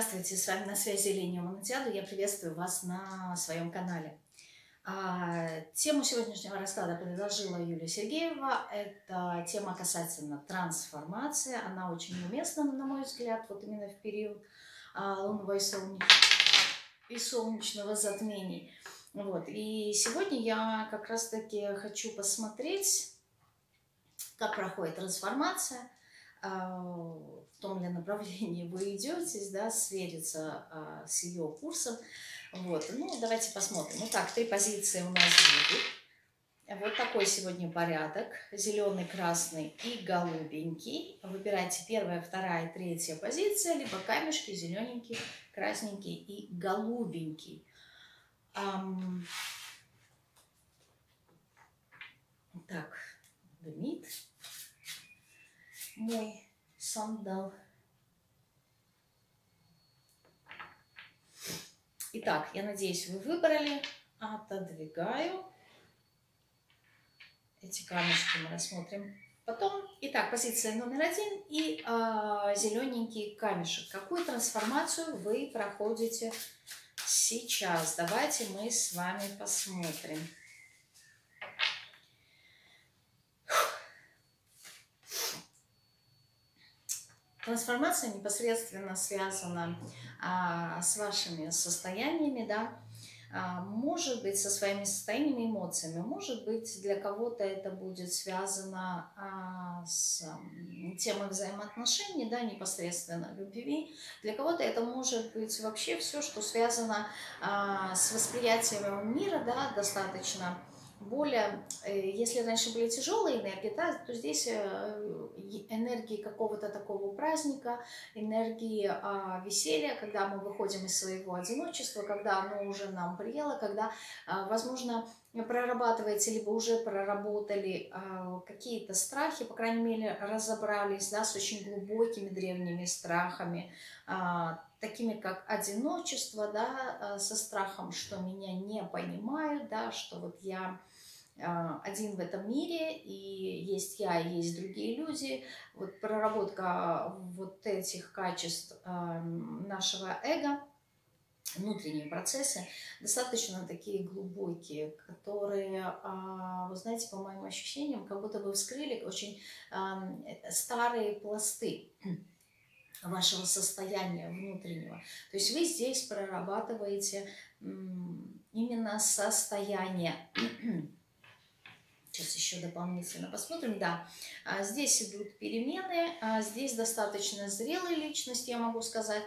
Здравствуйте, с вами на связи Ления Манутяду. Я приветствую вас на своем канале. Тему сегодняшнего расклада предложила Юлия Сергеева. Это тема касательно трансформации. Она очень уместна, на мой взгляд, вот именно в период лунного и солнечного затмений. Вот. И сегодня я как раз-таки хочу посмотреть, как проходит трансформация, в том ли направлении вы идете, да, свериться с ее курсом. Вот. Ну, давайте посмотрим. Итак, 3 позиции у нас будут. Вот такой сегодня порядок. Зеленый, красный и голубенький. Выбирайте 1, 2 и 3 позиция, либо камешки, зелененький, красненький и голубенький. Так, дымит мой сандал. Итак, я надеюсь, вы выбрали. Отодвигаю. Эти камешки мы рассмотрим потом. Итак, позиция номер 1 и зелененький камешек. Какую трансформацию вы проходите сейчас? Давайте мы с вами посмотрим. Трансформация непосредственно связана с вашими состояниями, да, может быть, со своими состояниями, эмоциями, может быть, для кого-то это будет связано с темой взаимоотношений, да, непосредственно любви, для кого-то это может быть вообще все, что связано с восприятием мира, да, достаточно более, если раньше были тяжелые энергии, да, то здесь энергии какого-то такого праздника, энергии веселья, когда мы выходим из своего одиночества, когда оно уже нам приело, когда, возможно, прорабатываете, либо уже проработали какие-то страхи, по крайней мере, разобрались, да, с очень глубокими древними страхами, такими как одиночество, да, со страхом, что меня не понимают, да, что вот я один в этом мире, и есть я, и есть другие люди. Вот проработка вот этих качеств нашего эго, внутренние процессы, достаточно такие глубокие, которые, вы знаете, по моим ощущениям, как будто бы вскрыли очень старые пласты вашего состояния внутреннего. То есть вы здесь прорабатываете именно состояние. Сейчас еще дополнительно посмотрим. Да, здесь идут перемены, здесь достаточно зрелые личности, я могу сказать,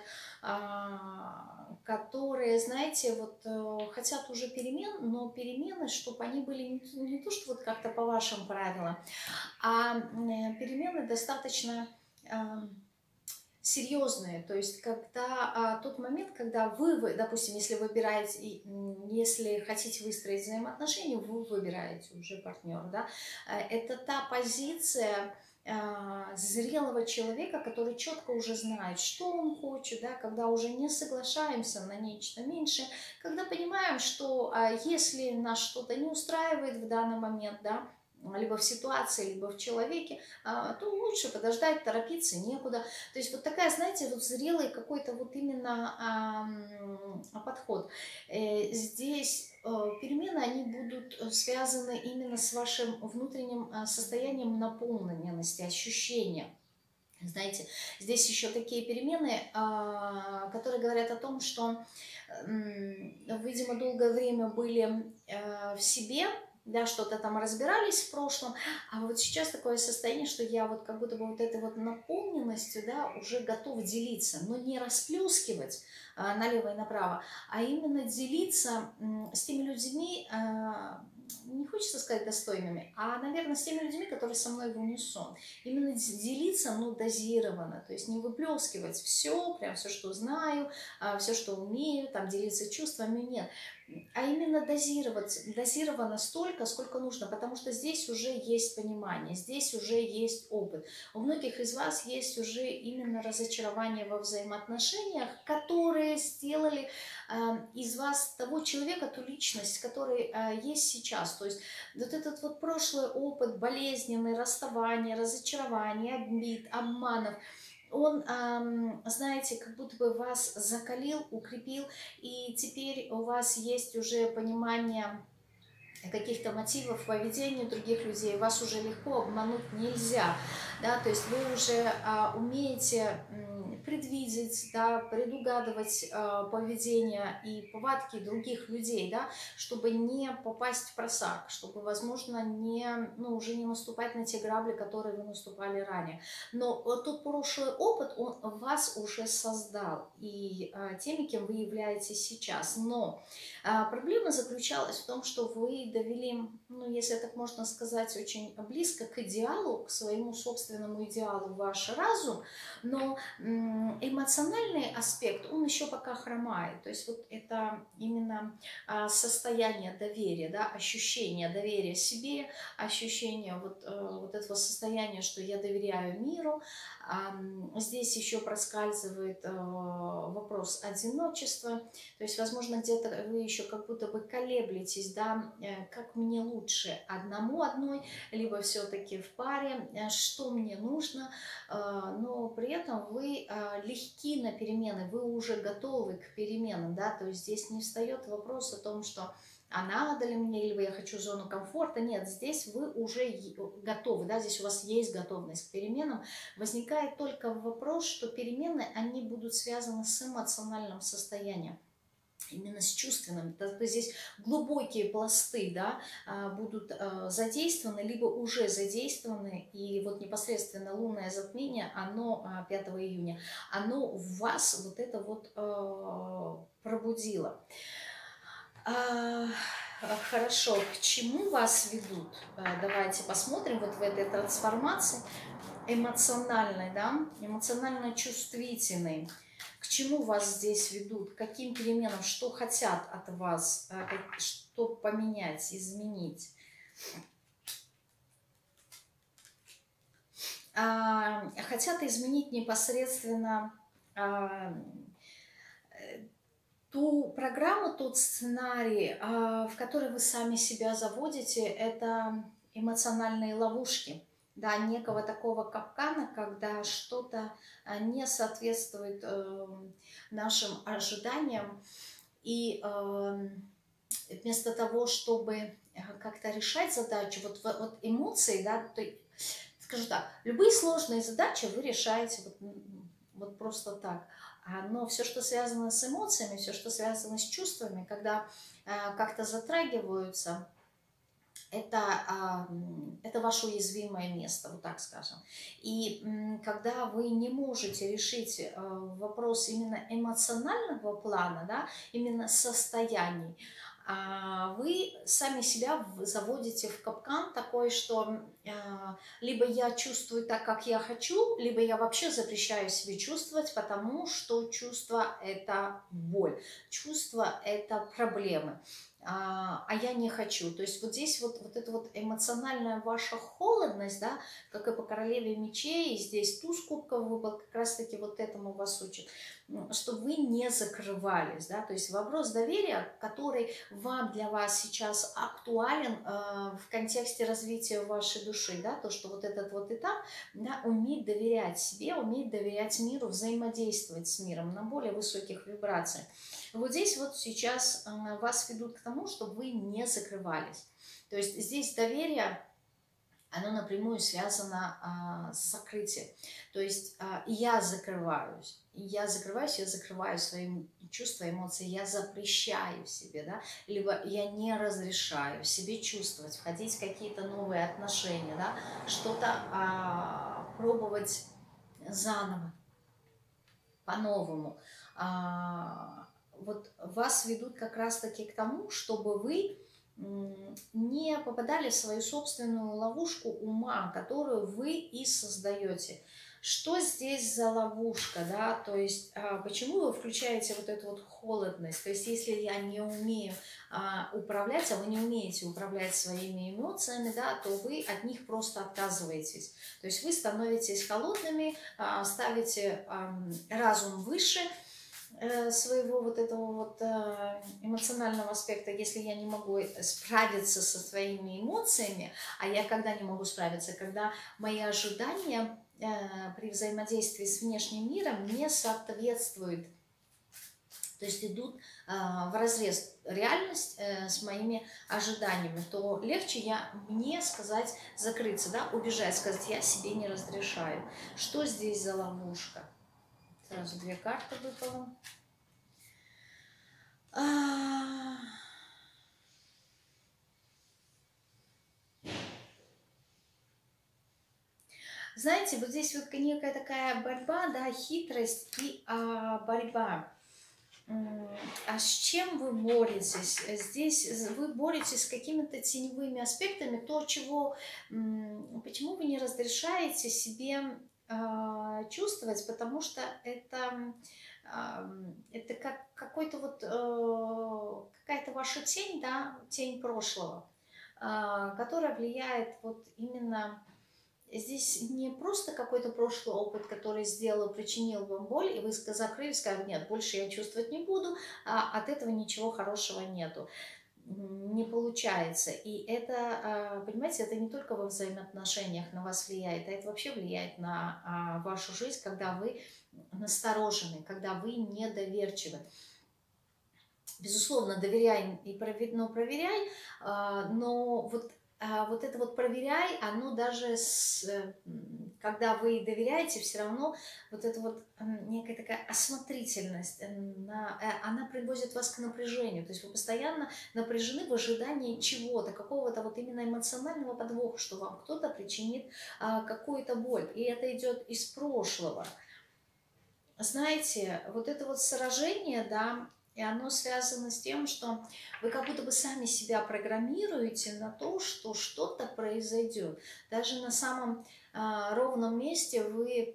которые, знаете, вот хотят уже перемен, но перемены, чтобы они были не то, что вот как-то по вашим правилам, а перемены достаточно серьезные, то есть когда тот момент, когда вы, допустим, если выбираете, если хотите выстроить взаимоотношения, вы выбираете уже партнера, да, это та позиция зрелого человека, который четко уже знает, что он хочет, да, когда уже не соглашаемся на нечто меньшее, когда понимаем, что если нас что-то не устраивает в данный момент, да, либо в ситуации, либо в человеке, то лучше подождать, торопиться некуда. То есть вот такая, знаете, вот зрелый какой-то вот именно подход. Здесь перемены, они будут связаны именно с вашим внутренним состоянием наполненности, ощущения. Знаете, здесь еще такие перемены, которые говорят о том, что, видимо, долгое время были в себе, да, что-то там разбирались в прошлом, а вот сейчас такое состояние, что я вот как будто бы вот этой вот наполненностью, да, уже готов делиться, но не расплескивать налево и направо, а именно делиться с теми людьми, не хочется сказать достойными, а, наверное, с теми людьми, которые со мной в унисон. Именно делиться, но дозированно, то есть не выплескивать все, прям все, что знаю, все, что умею, там делиться чувствами, нет. А именно дозировано столько, сколько нужно, потому что здесь уже есть понимание, здесь уже есть опыт. У многих из вас есть уже именно разочарование во взаимоотношениях, которые сделали из вас того человека, ту личность, который есть сейчас. То есть вот этот вот прошлый опыт, болезненный, расставание, разочарование, обид, обманов, он, знаете, как будто бы вас закалил, укрепил, и теперь у вас есть уже понимание каких-то мотивов поведения других людей, вас уже легко обмануть нельзя, да, то есть вы уже умеете предвидеть, да, предугадывать поведение и повадки других людей, да, чтобы не попасть в просак, чтобы, возможно, уже не наступать на те грабли, которые вы наступали ранее. Но вот тот прошлый опыт, он вас уже создал, и теми, кем вы являетесь сейчас. Но проблема заключалась в том, что вы довели, если так можно сказать, очень близко к идеалу, к своему собственному идеалу ваш разум, но эмоциональный аспект, он еще пока хромает. То есть вот это именно состояние доверия, да, ощущение доверия себе, ощущение вот этого состояния, что я доверяю миру. Здесь еще проскальзывает вопрос одиночества. То есть, возможно, где-то вы еще как будто бы колеблетесь, да, как мне лучше одной, либо все-таки в паре, что мне нужно, но при этом вы легки на перемены, вы уже готовы к переменам, да, то есть здесь не встает вопрос о том, что надо ли мне, либо я хочу зону комфорта. Нет, здесь вы уже готовы, да, здесь у вас есть готовность к переменам. Возникает только вопрос, что перемены, они будут связаны с эмоциональным состоянием, именно с чувственным. То есть здесь глубокие пласты, да, будут задействованы, либо уже задействованы, и вот непосредственно лунное затмение, оно 5 июня, оно в вас вот это вот пробудило. Хорошо, к чему вас ведут? Давайте посмотрим вот в этой трансформации эмоциональной, да, эмоционально чувствительной. К чему вас здесь ведут? К каким переменам? Что хотят от вас? Что поменять, изменить? Хотят изменить непосредственно ту программу, тот сценарий, в который вы сами себя заводите, это эмоциональные ловушки, да, некого такого капкана, когда что-то не соответствует нашим ожиданиям, и вместо того, чтобы как-то решать задачу, вот эмоции, да, то, скажу так, любые сложные задачи вы решаете вот просто так. Но все, что связано с эмоциями, все, что связано с чувствами, когда как-то затрагиваются, это ваше уязвимое место, вот так скажем. И когда вы не можете решить вопрос именно эмоционального плана, да, именно состояний, вы сами себя заводите в капкан такой, что либо я чувствую так, как я хочу, либо я вообще запрещаю себе чувствовать, потому что чувство – это боль, чувство – это проблемы. А я не хочу. То есть вот здесь вот эта вот эмоциональная ваша холодность, да, как и по королеве мечей, и здесь туз кубков выпал, как раз таки вот этому вас учат, чтобы вы не закрывались, да, то есть вопрос доверия, который для вас сейчас актуален в контексте развития вашей души, да, то, что вот этот вот этап, да, уметь доверять себе, уметь доверять миру, взаимодействовать с миром на более высоких вибрациях. Вот здесь вот сейчас вас ведут к тому, чтобы вы закрывались. То есть здесь доверие, оно напрямую связано с закрытием. То есть я закрываю свои чувства, эмоции, я запрещаю себе, да, либо я не разрешаю себе чувствовать, входить в какие-то новые отношения, да, что-то пробовать заново, по-новому. Вот вас ведут как раз-таки к тому, чтобы вы не попадали в свою собственную ловушку ума, которую вы и создаете. Что здесь за ловушка, да, то есть почему вы включаете вот эту вот холодность, то есть если я не умею управлять, а вы не умеете управлять своими эмоциями, да, то вы от них просто отказываетесь, то есть вы становитесь холодными, ставите разум выше своего вот этого вот эмоционального аспекта. Если я не могу справиться со своими эмоциями, а я когда не могу справиться, когда мои ожидания при взаимодействии с внешним миром не соответствуют, то есть идут вразрез реальность с моими ожиданиями, то легче мне сказать, закрыться, да, убежать, сказать, я себе не разрешаю. Что здесь за ловушка? Сразу две карты выпало. Знаете, вот здесь вот некая такая борьба, да, хитрость и борьба. А с чем вы боретесь? Здесь вы боретесь с какими-то теневыми аспектами, то, чего, почему вы не разрешаете себе чувствовать, потому что это как какой-то вот, какая-то ваша тень, да, тень прошлого, которая влияет вот именно... Здесь не просто какой-то прошлый опыт, который сделал, причинил вам боль, и вы закрыли, сказали, нет, больше я чувствовать не буду, а от этого ничего хорошего нету. Не получается. И это, понимаете, это не только во взаимоотношениях на вас влияет, а это вообще влияет на вашу жизнь, когда вы насторожены, когда вы недоверчивы. Безусловно, доверяй и проверяй, но вот это вот проверяй, оно даже, когда вы доверяете, все равно вот эта вот некая такая осмотрительность, она приводит вас к напряжению. То есть вы постоянно напряжены в ожидании чего-то, какого-то вот именно эмоционального подвоха, что вам кто-то причинит какую-то боль. И это идет из прошлого. Знаете, вот это вот сражение, да, и оно связано с тем, что вы как будто бы сами себя программируете на то, что что-то произойдет. Даже на самом ровном месте вы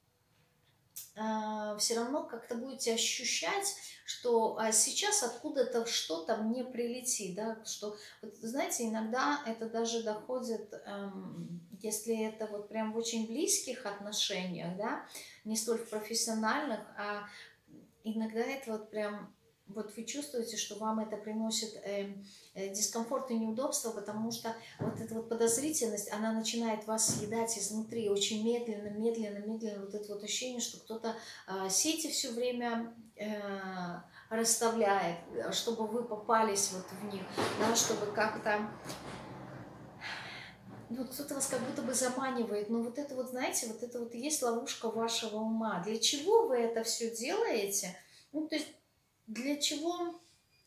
все равно как-то будете ощущать, что сейчас откуда-то что-то мне прилетит, да, что, вот, знаете, иногда это даже доходит, если это вот прям в очень близких отношениях, да, не столь в профессиональных, а иногда это вот прям, вот вы чувствуете, что вам это приносит дискомфорт и неудобство, потому что вот эта вот подозрительность, она начинает вас съедать изнутри, очень медленно, медленно, медленно, вот это вот ощущение, что кто-то сети все время расставляет, чтобы вы попались вот в них, да, чтобы как-то... Вот кто-то вас как будто бы заманивает, но вот это вот, знаете, вот это вот и есть ловушка вашего ума. Для чего вы это все делаете? Ну, то есть для чего...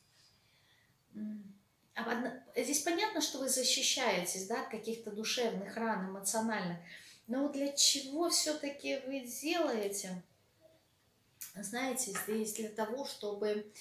Здесь понятно, что вы защищаетесь, да, от каких-то душевных ран, эмоциональных, но вот для чего все-таки вы делаете? Знаете, здесь для того, чтобы...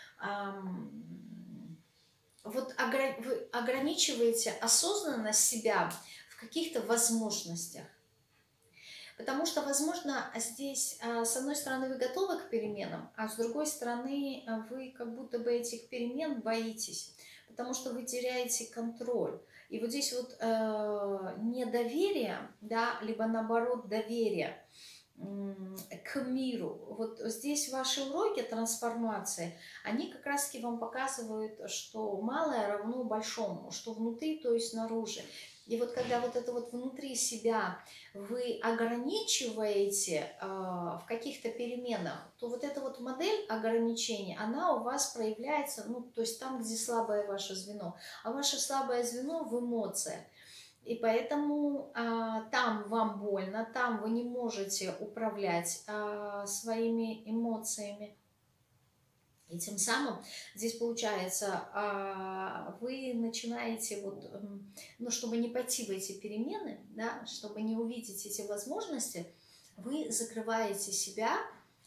Вот вы ограничиваете осознанно себя в каких-то возможностях. Потому что, возможно, здесь, с одной стороны, вы готовы к переменам, а с другой стороны, вы как будто бы этих перемен боитесь, потому что вы теряете контроль. И вот здесь вот недоверие, да, либо наоборот доверие к миру. Вот здесь ваши уроки трансформации, они как раз-таки вам показывают, что малое равно большому, что внутри, то есть снаружи. И вот когда вот это вот внутри себя вы ограничиваете в каких-то переменах, то вот эта вот модель ограничения, она у вас проявляется, ну, то есть там, где слабое ваше звено. А ваше слабое звено в эмоциях. И поэтому там вам больно, там вы не можете управлять своими эмоциями. И тем самым здесь получается, вы начинаете, вот, ну, чтобы не пойти в эти перемены, да, чтобы не увидеть эти возможности, вы закрываете себя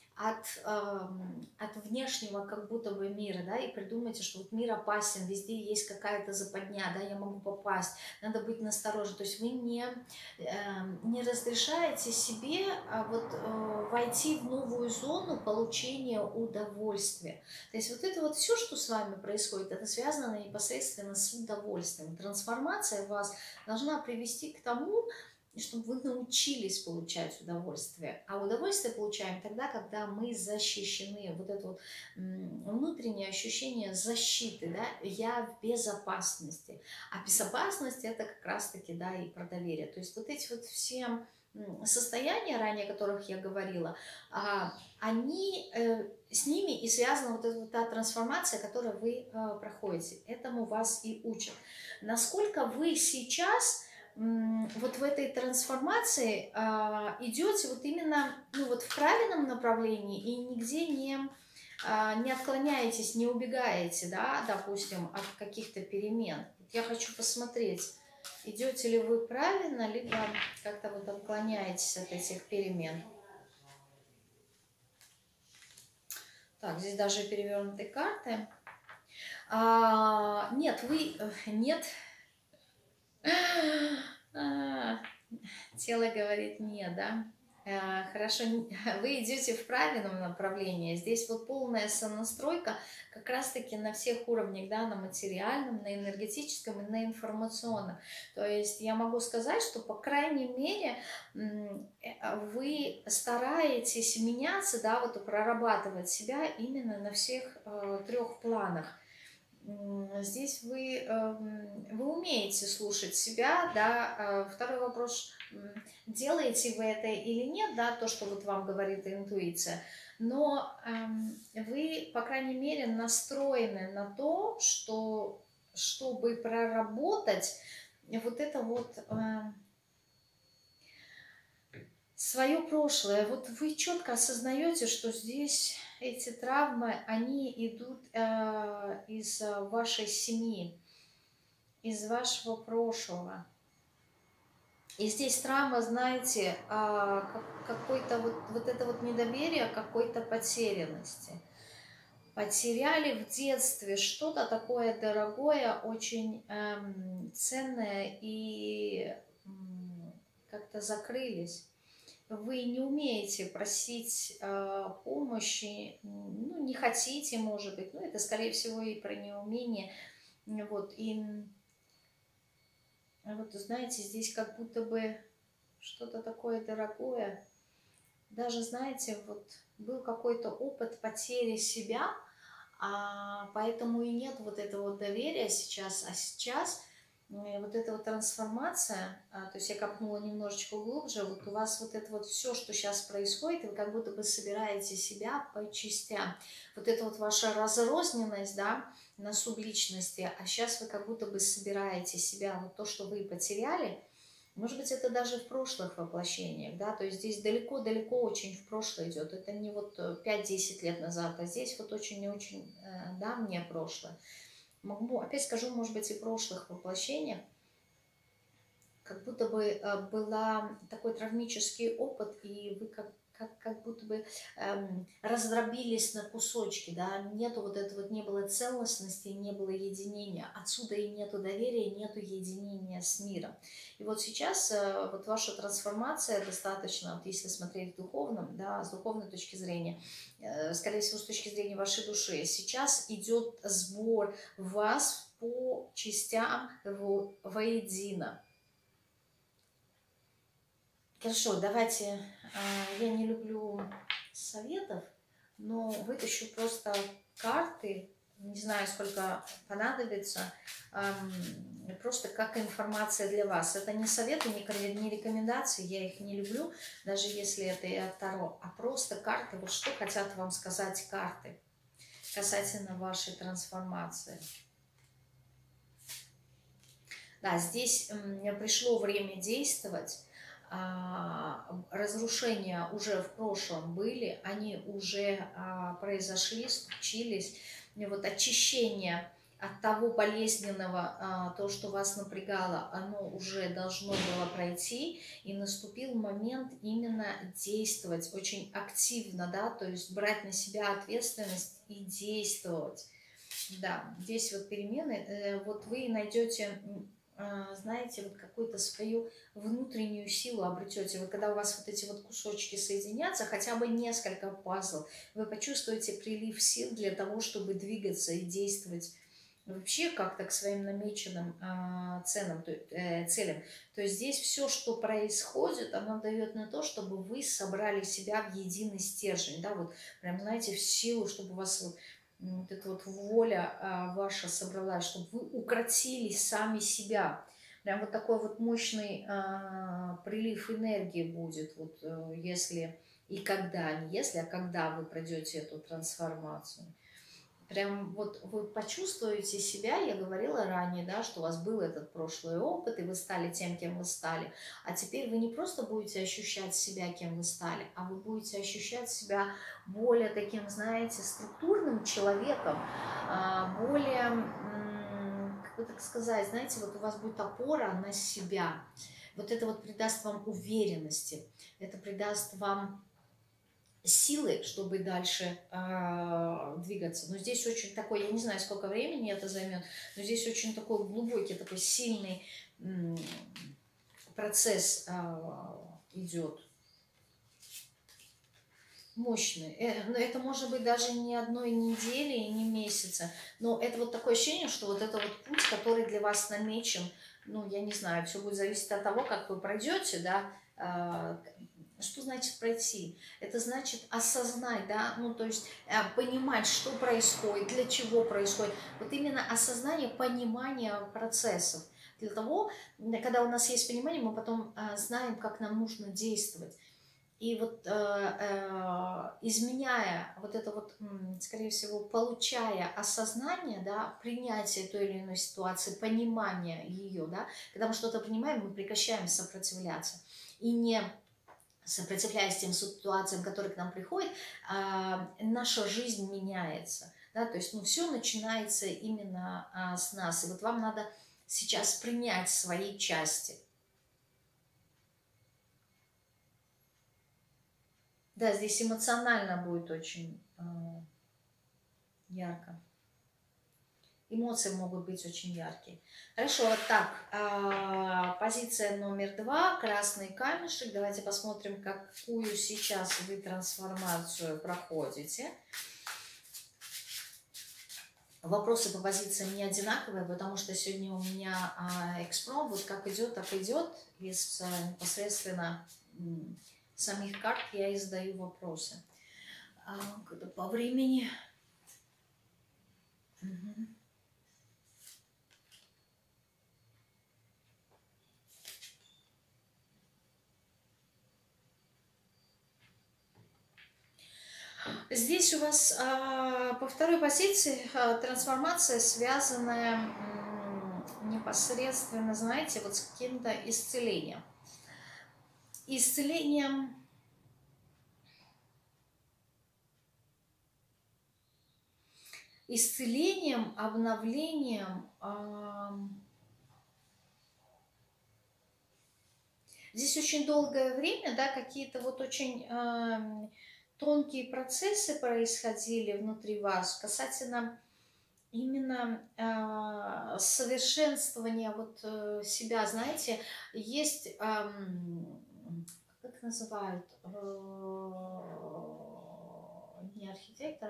от внешнего как будто бы мира, да, и придумайте, что вот мир опасен, везде есть какая-то западня, да, я могу попасть, надо быть настороже. То есть вы не разрешаете себе вот войти в новую зону получения удовольствия. То есть вот это вот все, что с вами происходит, это связано непосредственно с удовольствием. Трансформация вас должна привести к тому, чтобы вы научились получать удовольствие. А удовольствие получаем тогда, когда мы защищены. Вот это вот внутреннее ощущение защиты, да, я в безопасности. А безопасность это как раз-таки, да, и про доверие. То есть вот эти вот все состояния, ранее о которых я говорила, они, с ними и связана вот эта вот та трансформация, которую вы проходите. Этому вас и учат. Насколько вы сейчас вот в этой трансформации идете вот именно, ну, вот в правильном направлении и нигде не отклоняетесь, не убегаете, да, допустим, от каких-то перемен. Я хочу посмотреть, идете ли вы правильно, либо как-то вот отклоняетесь от этих перемен. Так, здесь даже перевернутые карты. Нет, нет. Тело говорит нет, да? Хорошо, вы идете в правильном направлении. Здесь вот полная сонастройка как раз-таки на всех уровнях, да, на материальном, на энергетическом и на информационном. То есть я могу сказать, что, по крайней мере, вы стараетесь меняться, да, вот и прорабатывать себя именно на всех трех планах. Здесь вы умеете слушать себя, да. Второй вопрос, делаете вы это или нет, да, то, что вот вам говорит интуиция, но вы, по крайней мере, настроены на то, что, чтобы проработать вот это вот свое прошлое. Вот вы четко осознаете, что здесь эти травмы, они идут из вашей семьи, из вашего прошлого. И здесь травма, знаете, какое-то вот это вот недоверие, какой-то потерянности. Потеряли в детстве что-то такое дорогое, очень ценное, и как-то закрылись. Вы не умеете просить помощи, ну, не хотите, может быть, ну, это, скорее всего, и про неумение. Вот, и вот, знаете, здесь как будто бы что-то такое дорогое. Даже, знаете, вот был какой-то опыт потери себя, поэтому и нет вот этого вот доверия сейчас. А сейчас вот эта вот трансформация, то есть я копнула немножечко глубже, вот у вас вот это вот все, что сейчас происходит, вы как будто бы собираете себя по частям. Вот это вот ваша разрозненность, да, на субличности, а сейчас вы как будто бы собираете себя, вот то, что вы потеряли, может быть, это даже в прошлых воплощениях, да, то есть здесь далеко-далеко очень в прошлое идет, это не вот 5-10 лет назад, а здесь вот очень и очень давнее прошлое. Могу, опять скажу, может быть, и в прошлых воплощениях, как будто бы был такой травмический опыт, и вы как будто бы раздробились на кусочки, да, нету вот этого, вот не было целостности, не было единения, отсюда и нету доверия, нету единения с миром. И вот сейчас вот ваша трансформация достаточно, вот если смотреть в духовном, да, с духовной точки зрения, скорее всего, с точки зрения вашей души, сейчас идет сбор вас по частям воедино. Хорошо, давайте, я не люблю советов, но вытащу просто карты, не знаю, сколько понадобится, просто как информация для вас. Это не советы, не рекомендации, я их не люблю, даже если это и от Таро, а просто карты, вот что хотят вам сказать карты касательно вашей трансформации. Да, здесь пришло время действовать. Разрушения уже в прошлом были, они уже произошли, случились. И вот очищение от того болезненного, то, что вас напрягало, оно уже должно было пройти, и наступил момент именно действовать очень активно, да, то есть брать на себя ответственность и действовать. Да, здесь вот перемены, вот вы найдете, знаете, вот какую-то свою внутреннюю силу обретете. Вот когда у вас вот эти вот кусочки соединятся, хотя бы несколько пазлов, вы почувствуете прилив сил для того, чтобы двигаться и действовать вообще как-то к своим намеченным целям. То есть здесь все, что происходит, оно дает на то, чтобы вы собрали себя в единый стержень, да, вот прям, знаете, в силу, чтобы у вас вот эта вот воля ваша собралась, чтобы вы укротили сами себя. Прям вот такой вот мощный прилив энергии будет, вот если и когда, не если, а когда вы пройдете эту трансформацию. Прям вот вы почувствуете себя, я говорила ранее, да, что у вас был этот прошлый опыт, и вы стали тем, кем вы стали. А теперь вы не просто будете ощущать себя, кем вы стали, а вы будете ощущать себя более таким, знаете, структурным человеком, более, как бы так сказать, знаете, вот у вас будет опора на себя. Вот это вот придаст вам уверенности, это придаст вам силы, чтобы дальше двигаться. Но здесь очень такой, я не знаю, сколько времени это займет, но здесь очень такой глубокий, такой сильный процесс идет. Мощный. Но это может быть даже не одной недели и не месяца. Но это вот такое ощущение, что вот это вот путь, который для вас намечен, ну, я не знаю, все будет зависеть от того, как вы пройдете, да. Что значит пройти? Это значит осознать, да, ну, то есть понимать, что происходит, для чего происходит. Вот именно осознание, понимание процессов. Для того, когда у нас есть понимание, мы потом знаем, как нам нужно действовать. И вот изменяя вот это вот, скорее всего, получая осознание, да, принятие той или иной ситуации, понимание ее, да, когда мы что-то понимаем, мы прекращаем сопротивляться. И не сопротивляясь тем ситуациям, которые к нам приходят, наша жизнь меняется. Да? То есть, ну, все начинается именно с нас. И вот вам надо сейчас принять свои части. Да, здесь эмоционально будет очень ярко. Эмоции могут быть очень яркие. Хорошо, вот так, позиция номер 2, красный камешек. Давайте посмотрим, какую сейчас вы трансформацию проходите. Вопросы по позициям не одинаковые, потому что сегодня у меня экспром, вот как идет, так идет. Из непосредственно самих карт я и задаю вопросы. По времени... Угу. Здесь у вас по второй позиции трансформация, связанная непосредственно, знаете, вот с каким-то исцелением. Исцелением, обновлением. Здесь очень долгое время, да, какие-то вот очень тонкие процессы происходили внутри вас касательно именно совершенствования вот себя. Знаете, есть, как это называют, не архитектор,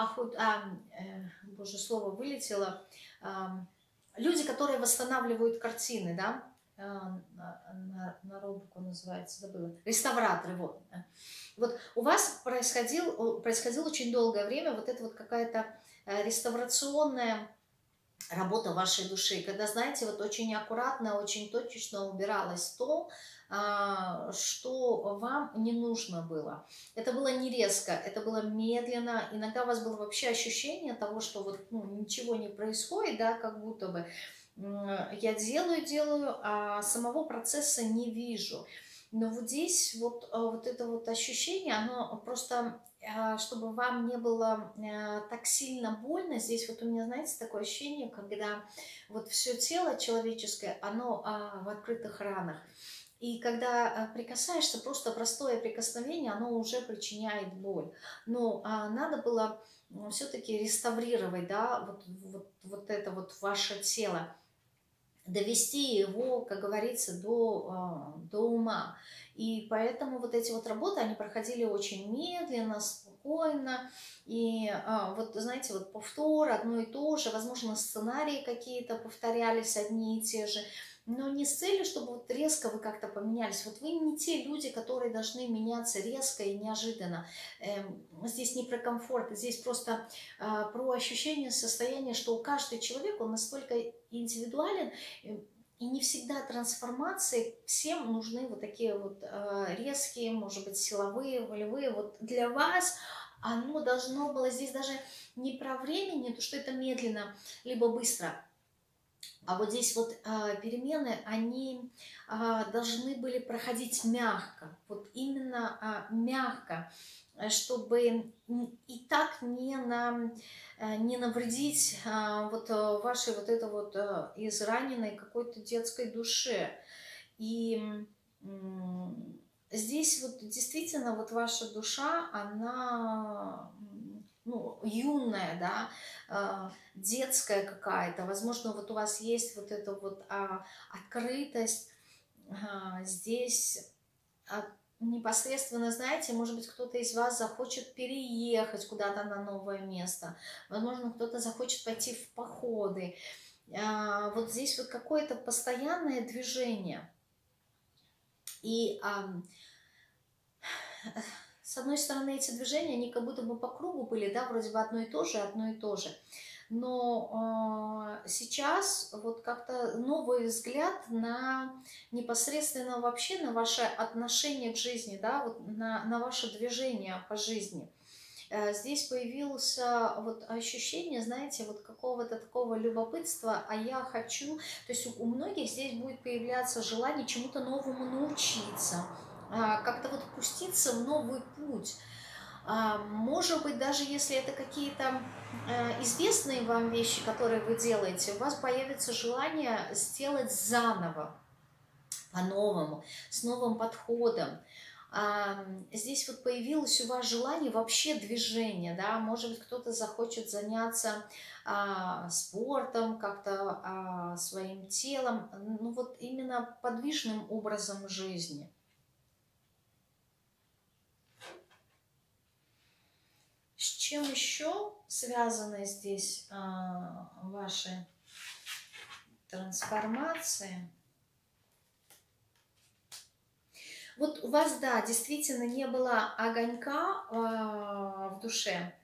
боже, слово вылетело, люди, которые восстанавливают картины, да, на рубрику называется, забыла, реставраторы, вот. Вот у вас происходило очень долгое время вот это вот какая-то реставрационная работа вашей души, когда, знаете, вот очень аккуратно, очень точечно убиралось то, что вам не нужно было. Это было не резко, это было медленно. Иногда у вас было вообще ощущение того, что вот, ну, ничего не происходит, да, как будто бы я делаю, а самого процесса не вижу. Но вот здесь вот это вот ощущение, оно просто, чтобы вам не было так сильно больно, здесь вот у меня, знаете, такое ощущение, когда вот все тело человеческое, оно в открытых ранах. И когда прикасаешься, просто простое прикосновение, оно уже причиняет боль. Но надо было все-таки реставрировать, да, вот это вот ваше тело, довести его, как говорится, до ума. И поэтому вот эти вот работы, они проходили очень медленно, спокойно. И вот, знаете, вот повтор, одно и то же, возможно, сценарии какие-то повторялись одни и те же. Но не с целью, чтобы вот резко вы как-то поменялись. Вот вы не те люди, которые должны меняться резко и неожиданно. Здесь не про комфорт, здесь просто про ощущение состояния, что каждый человек, он настолько индивидуален, И не всегда трансформации всем нужны вот такие вот резкие, может быть, силовые, волевые. Вот для вас оно должно было здесь даже не про время, не то, что это медленно, либо быстро, а вот здесь вот перемены, они должны были проходить мягко, вот именно мягко, чтобы и так не навредить вот вашей вот этой вот израненной какой-то детской душе. И здесь вот действительно вот ваша душа, она ну, юная, да, детская какая-то, возможно, вот у вас есть вот эта вот открытость здесь, непосредственно, знаете, может быть, кто-то из вас захочет переехать куда-то на новое место, возможно, кто-то захочет пойти в походы, вот здесь вот какое-то постоянное движение, и с одной стороны, эти движения, они как будто бы по кругу были, да, вроде бы одно и то же, одно и то же. Но сейчас вот как-то новый взгляд на непосредственно вообще на ваше отношение к жизни, да, вот на ваше движение по жизни. Здесь появилось вот ощущение, знаете, вот какого-то такого любопытства, а я хочу, то есть у многих здесь будет появляться желание чему-то новому научиться, как-то вот пуститься в новый путь. Может быть, даже если это какие-то известные вам вещи, которые вы делаете, у вас появится желание сделать заново, по-новому, с новым подходом. Здесь вот появилось у вас желание вообще движения, да, может быть, кто-то захочет заняться спортом, как-то своим телом, ну вот именно подвижным образом жизни. С чем еще связаны здесь ваши трансформации? Вот у вас, да, действительно не было огонька в душе.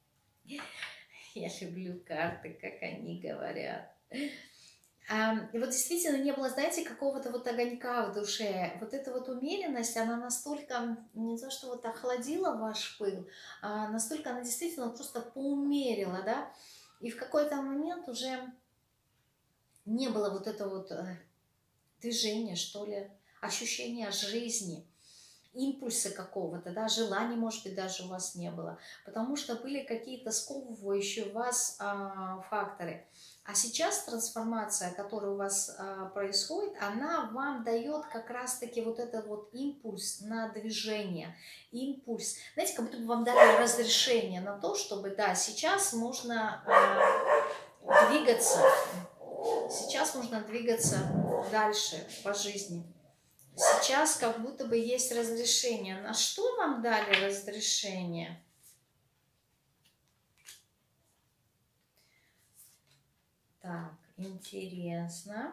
Я люблю карты, как они говорят. И вот действительно не было, знаете, какого-то вот огонька в душе. Вот эта вот умеренность, она настолько, не то что вот охладила ваш пыл, а настолько она действительно просто поумерила, да. И в какой-то момент уже не было вот этого вот движения, что ли, ощущения жизни, импульса какого-то, да, желания, может быть, даже у вас не было, потому что были какие-то сковывающие вас факторы. А сейчас трансформация, которая у вас происходит, она вам дает как раз-таки вот этот вот импульс на движение, импульс, знаете, как будто бы вам дали разрешение на то, чтобы, да, сейчас можно двигаться, сейчас можно двигаться дальше по жизни. Сейчас как будто бы есть разрешение. На что вам дали разрешение? Так, интересно.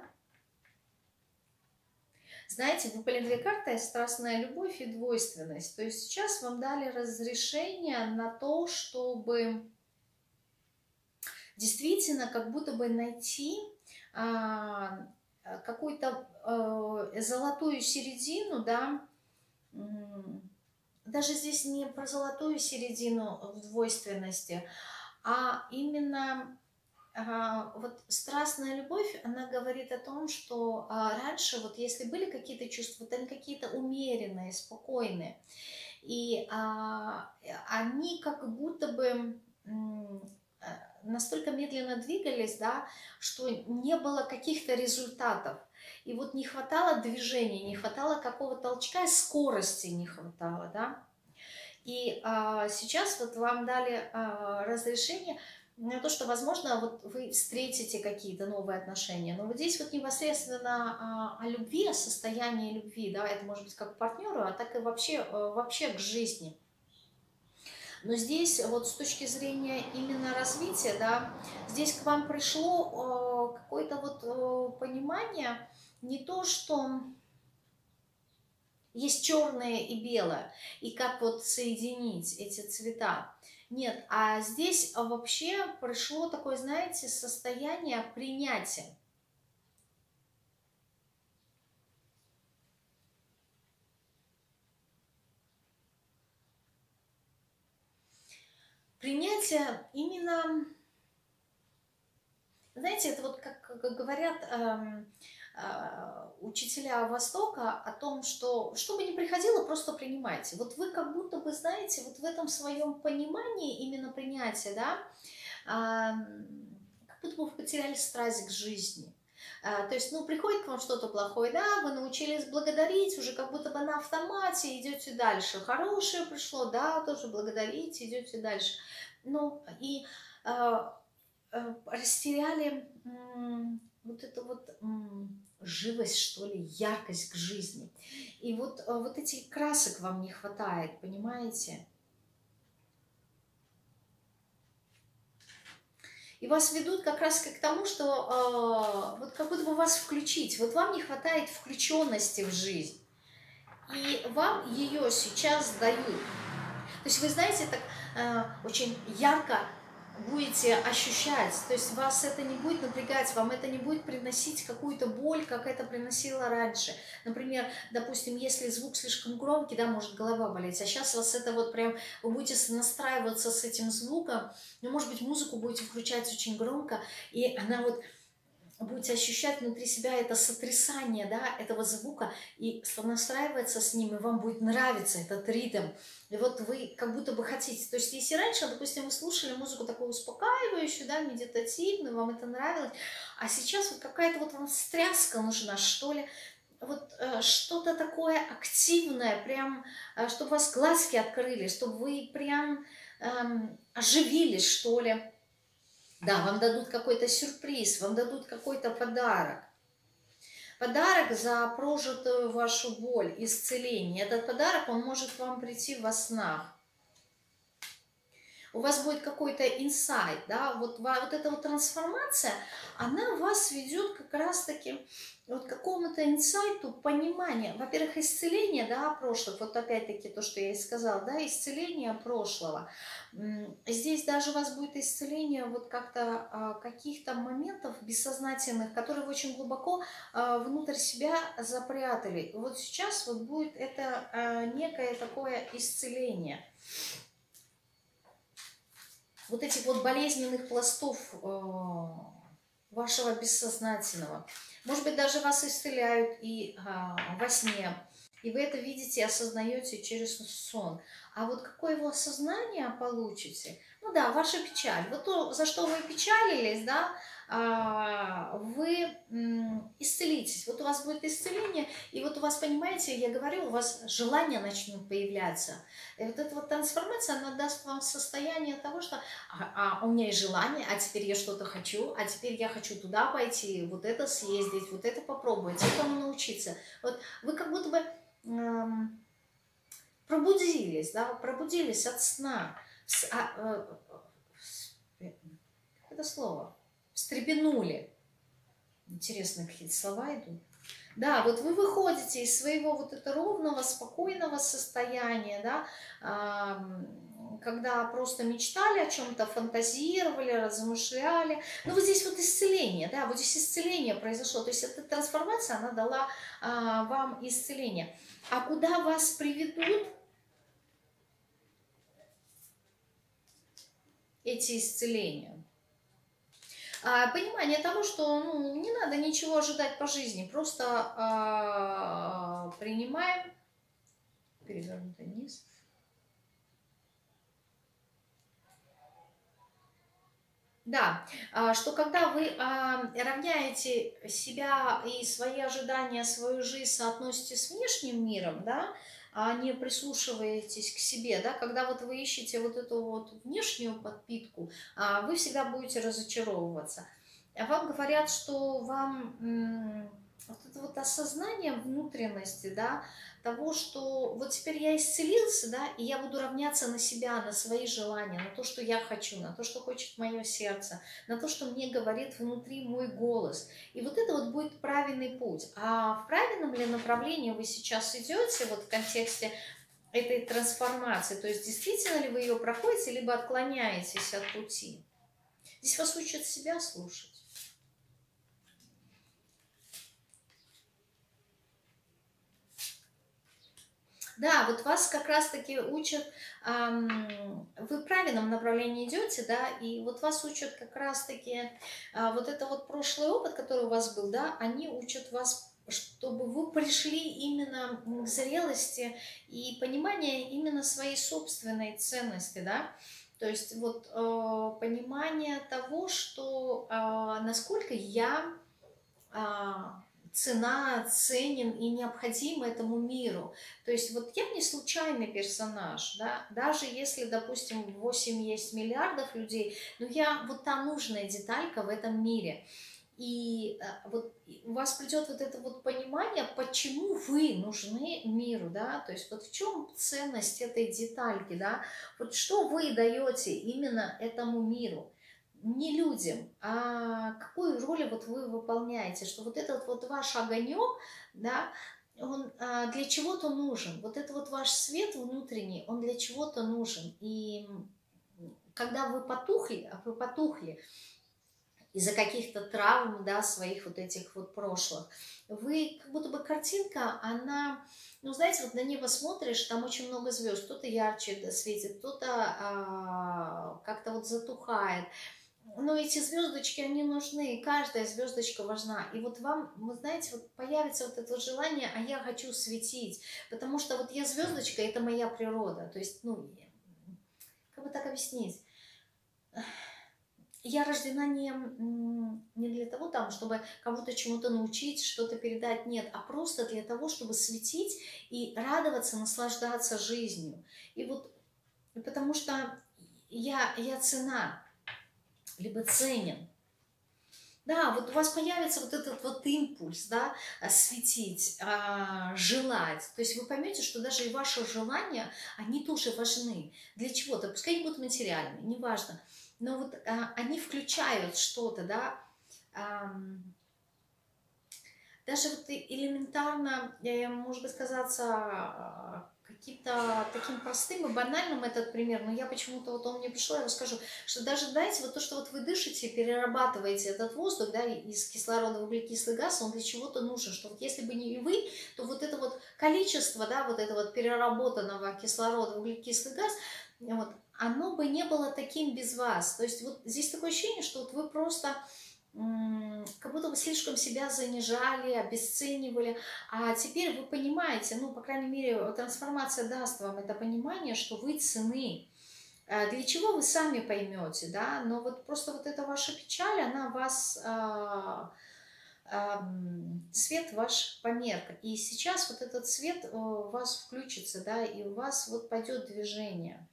Знаете, выпали две карты: страстная любовь и двойственность. То есть сейчас вам дали разрешение на то, чтобы действительно как будто бы найти какую-то золотую середину, да, даже здесь не про золотую середину в двойственности, а именно вот страстная любовь, она говорит о том, что раньше вот если были какие-то чувства, вот они какие-то умеренные, спокойные, и они как будто бы настолько медленно двигались, да, что не было каких-то результатов. И вот не хватало движения, не хватало какого-то толчка, и скорости не хватало, да. И сейчас вот вам дали разрешение на то, что, возможно, вот вы встретите какие-то новые отношения. Но вот здесь вот непосредственно о любви, о состоянии любви, да, это может быть как к партнеру, а так и вообще к жизни. Но здесь вот с точки зрения именно развития, да, здесь к вам пришло какое-то вот понимание, не то, что есть черное и белое, и как вот соединить эти цвета. Нет, а здесь вообще пришло такое, знаете, состояние принятия. Принятие именно, знаете, это вот как говорят учителя Востока о том, что бы ни приходило, просто принимайте. Вот вы как будто бы, знаете, вот в этом своем понимании именно принятия, да, как будто бы вы потеряли страсть к жизни. То есть, ну, приходит к вам что-то плохое, да, вы научились благодарить, уже как будто бы на автомате идете дальше. Хорошее пришло, да, тоже благодарите, идете дальше. Ну, и растеряли вот эту вот живость, что ли, яркость к жизни. И вот этих красок вам не хватает, понимаете? И вас ведут как раз к тому, что вот как будто бы вас включить. Вот вам не хватает включенности в жизнь. И вам ее сейчас дают. То есть вы знаете, так очень ярко будете ощущать, то есть вас это не будет напрягать, вам это не будет приносить какую-то боль, как это приносило раньше. Например, допустим, если звук слишком громкий, да, может голова болеть, а сейчас вас это вот прям, вы будете настраиваться с этим звуком, ну, может быть, музыку будете включать очень громко, и она вот будете ощущать внутри себя это сотрясание, да, этого звука, и настраиваться с ним, и вам будет нравиться этот ритм. И вот вы как будто бы хотите. То есть, если раньше, допустим, вы слушали музыку такую успокаивающую, да, медитативную, вам это нравилось, а сейчас вот какая-то вот вам встряска нужна, что ли, вот что-то такое активное, прям, чтобы у вас глазки открылись, чтобы вы прям оживились, что ли. Да, вам дадут какой-то сюрприз, вам дадут какой-то подарок. Подарок за прожитую вашу боль, исцеление. Этот подарок, он может вам прийти во снах. У вас будет какой-то инсайт, да, вот эта вот трансформация, она вас ведет как раз-таки вот к какому-то инсайту, пониманию. Во-первых, исцеление, да, прошлых, вот опять-таки то, что я и сказала, да, исцеление прошлого. Здесь даже у вас будет исцеление вот как-то каких-то моментов бессознательных, которые вы очень глубоко внутрь себя запрятали. Вот сейчас вот будет это некое такое исцеление вот этих вот болезненных пластов вашего бессознательного. Может быть, даже вас исцеляют и во сне, и вы это видите и осознаете через сон. А вот какое его осознание получите? Ну да, ваша печаль. Вот то, за что вы печалились, да, вы исцелитесь. Вот у вас будет исцеление, и вот у вас, понимаете, я говорю, у вас желания начнут появляться. И вот эта вот трансформация, она даст вам состояние того, что у меня есть желание, а теперь я что-то хочу, а теперь я хочу туда пойти, вот это съездить, вот это попробовать, этому научиться. Вот вы как будто бы пробудились, да, пробудились от сна. Это слово. Встрепенули. Интересные какие-то слова идут. Да, вот вы выходите из своего вот этого ровного, спокойного состояния, да, когда просто мечтали о чем-то, фантазировали, размышляли. Ну, вот здесь вот исцеление, да, вот здесь исцеление произошло. То есть эта трансформация, она дала вам исцеление. А куда вас приведут эти исцеления? Понимание того, что ну, не надо ничего ожидать по жизни, просто принимаем, перевернутый низ. Да, что когда вы равняете себя и свои ожидания, свою жизнь соотносите с внешним миром, да, а не прислушиваетесь к себе, да, когда вот вы ищете вот эту вот внешнюю подпитку, вы всегда будете разочаровываться. Вам говорят, что вам вот это вот осознание внутренности, да, того, что вот теперь я исцелился, да, и я буду равняться на себя, на свои желания, на то, что я хочу, на то, что хочет мое сердце, на то, что мне говорит внутри мой голос. И вот это вот будет правильный путь. А в правильном ли направлении вы сейчас идете, вот в контексте этой трансформации, то есть действительно ли вы ее проходите, либо отклоняетесь от пути? Здесь вас учат себя слушать. Да, вот вас как раз-таки учат, вы в правильном направлении идете, да, и вот вас учат как раз-таки, вот это вот прошлый опыт, который у вас был, да, они учат вас, чтобы вы пришли именно к зрелости и понимание именно своей собственной ценности, да, то есть вот понимание того, что насколько я цена, ценен и необходим этому миру. То есть вот я не случайный персонаж, да, даже если, допустим, 8 есть миллиардов людей, но я вот та нужная деталька в этом мире. И вот у вас придет вот это вот понимание, почему вы нужны миру, да, то есть вот в чем ценность этой детальки, да, вот что вы даете именно этому миру, не людям, а какую роль вот вы выполняете, что вот этот вот ваш огонек, да, он для чего-то нужен, вот это вот ваш свет внутренний, он для чего-то нужен, и когда вы потухли, а вы потухли, из-за каких-то травм, да, своих вот этих вот прошлых, вы как будто бы картинка, она, ну, знаете, вот на небо смотришь, там очень много звезд, кто-то ярче светит, кто-то как-то вот затухает, но эти звездочки, они нужны, каждая звездочка важна. И вот вам, вы знаете, вот появится вот это желание, а я хочу светить, потому что вот я звездочка, это моя природа. То есть, ну, как бы так объяснить? Я рождена не для того, там, чтобы кого-то чему-то научить, что-то передать, нет, а просто для того, чтобы светить и радоваться, наслаждаться жизнью. И вот потому что я цена, либо ценен. Да, вот у вас появится вот этот вот импульс, да, светить, желать. То есть вы поймете, что даже и ваши желания, они тоже важны для чего-то. Пускай они будут материальные, неважно. Но вот они включают что-то, да. Даже вот элементарно, может быть, казаться каким-то таким простым и банальным этот пример, но я почему-то, вот он мне пришел, я расскажу, что даже, знаете, вот то, что вот вы дышите, перерабатываете этот воздух, да, из кислорода в углекислый газ, он для чего-то нужен, что вот если бы не вы, то вот это вот количество, да, вот этого вот переработанного кислорода в углекислый газ, вот, оно бы не было таким без вас. То есть вот здесь такое ощущение, что вот вы просто как будто вы слишком себя занижали, обесценивали, а теперь вы понимаете, ну, по крайней мере, трансформация даст вам это понимание, что вы ценны. Для чего вы сами поймете, да, но вот просто вот эта ваша печаль, она вас, свет ваш померк, и сейчас вот этот свет у вас включится, да, и у вас вот пойдет движение.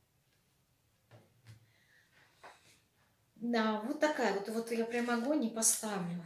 Да, вот такая вот я прям огонь не поставлю.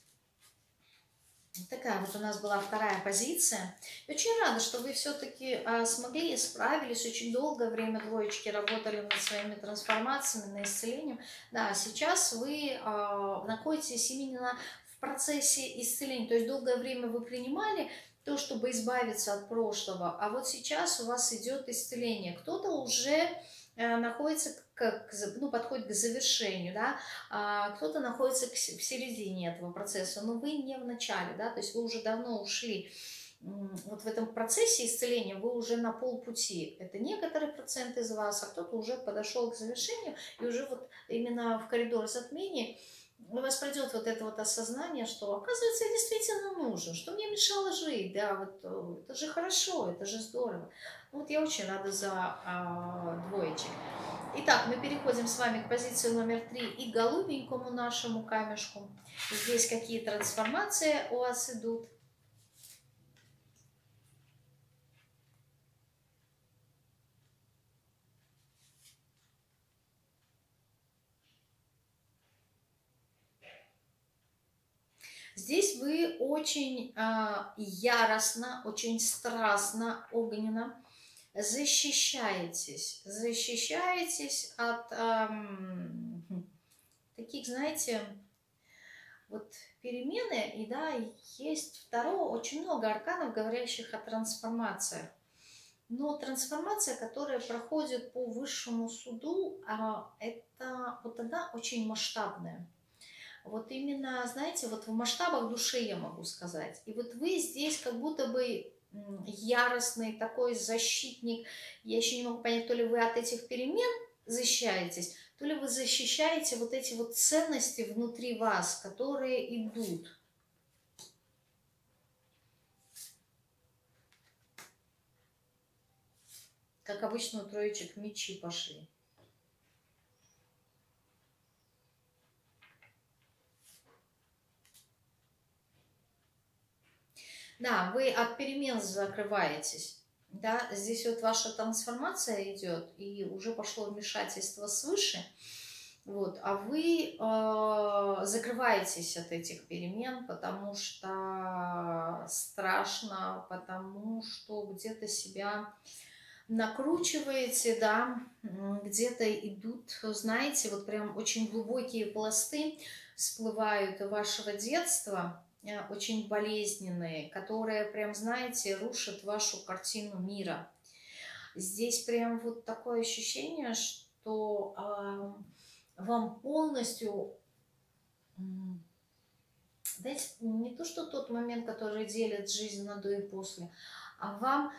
Такая вот у нас была вторая позиция. И очень рада, что вы все-таки смогли и справились. Очень долгое время двоечки работали над своими трансформациями, над исцелением. Да, сейчас вы находитесь именно в процессе исцеления. То есть долгое время вы принимали то, чтобы избавиться от прошлого, а вот сейчас у вас идет исцеление. Кто-то уже находится, ну, подходит к завершению, да, кто-то находится в середине этого процесса, но вы не в начале, да, то есть вы уже давно ушли вот в этом процессе исцеления, вы уже на полпути. Это некоторый процент из вас, а кто-то уже подошел к завершению, и уже вот именно в коридор затмения у вас пройдет вот это вот осознание, что, оказывается, я действительно нужен, что мне мешало жить, да, вот это же хорошо, это же здорово. Вот я очень рада за двоечек. Итак, мы переходим с вами к позиции номер 3 и голубенькому нашему камешку. Здесь какие трансформации у вас идут. Здесь вы очень яростно, очень страстно, огненно защищаетесь от таких, знаете, вот перемены, и да, есть второго, очень много арканов, говорящих о трансформациях. Но трансформация, которая проходит по высшему суду, это вот она очень масштабная. Вот именно, знаете, вот в масштабах души я могу сказать. И вот вы здесь как будто бы яростный такой защитник. Я еще не могу понять, то ли вы от этих перемен защищаетесь, то ли вы защищаете вот эти вот ценности внутри вас, которые идут. Как обычно у троечек мечи пошли. Да, вы от перемен закрываетесь. Да, здесь вот ваша трансформация идет, и уже пошло вмешательство свыше. Вот, а вы закрываетесь от этих перемен, потому что страшно, потому что где-то себя накручиваете, да, где-то идут, знаете, вот прям очень глубокие пласты всплывают вашего детства, очень болезненные, которые прям, знаете, рушат вашу картину мира. Здесь прям вот такое ощущение, что вам полностью, знаете, не то, что тот момент, который делит жизнь на до и после, а вам,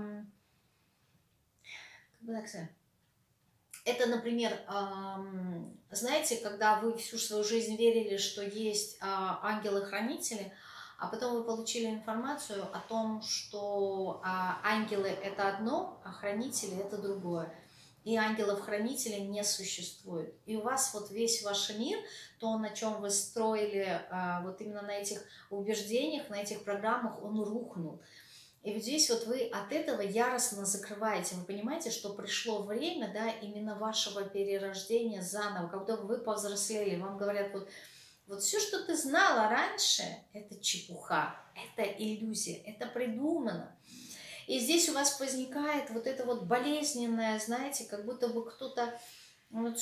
как бы так сказать, это, например, знаете, когда вы всю свою жизнь верили, что есть ангелы-хранители, а потом вы получили информацию о том, что ангелы – это одно, а хранители – это другое. И ангелов-хранителей не существует. И у вас вот весь ваш мир, то, на чем вы строили, вот именно на этих убеждениях, на этих программах, он рухнул. И вот здесь вот вы от этого яростно закрываете. Вы понимаете, что пришло время, да, именно вашего перерождения заново, когда вы повзрослели. Вам говорят, вот все, что ты знала раньше, это чепуха, это иллюзия, это придумано. И здесь у вас возникает вот это вот болезненное, знаете, как будто бы кто-то вот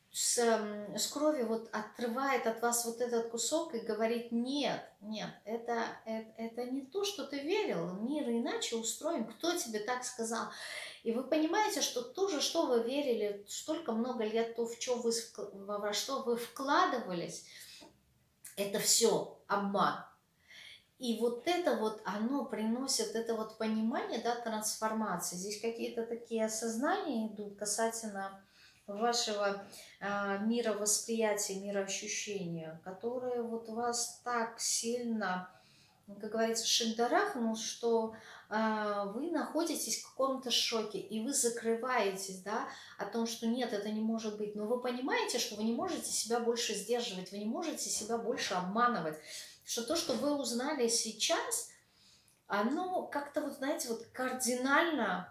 с крови вот отрывает от вас вот этот кусок и говорит: нет, нет, это не то, что ты верил, мир иначе устроен, кто тебе так сказал? И вы понимаете, что то же, что вы верили столько много лет, то, во что вы вкладывались, это все обман. И вот это вот, оно приносит это вот понимание, да, трансформации. Здесь какие-то такие осознания идут касательно вашего мировосприятия, мироощущения, которые вот вас так сильно, как говорится, шандарахнул, что вы находитесь в каком-то шоке, и вы закрываетесь, да, о том, что нет, это не может быть. Но вы понимаете, что вы не можете себя больше сдерживать, вы не можете себя больше обманывать. Что то, что вы узнали сейчас, оно как-то, вот знаете, вот кардинально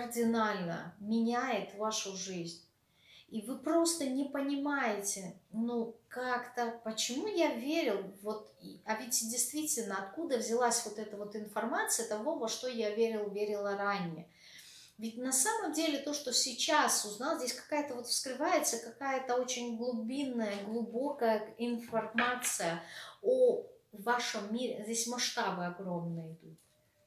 меняет вашу жизнь. И вы просто не понимаете, ну, как-то, почему я верил, вот, а ведь действительно, откуда взялась вот эта вот информация того, во что я верила ранее. Ведь на самом деле то, что сейчас узнал, здесь какая-то вот вскрывается, какая-то очень глубинная, глубокая информация о вашем мире. Здесь масштабы огромные идут.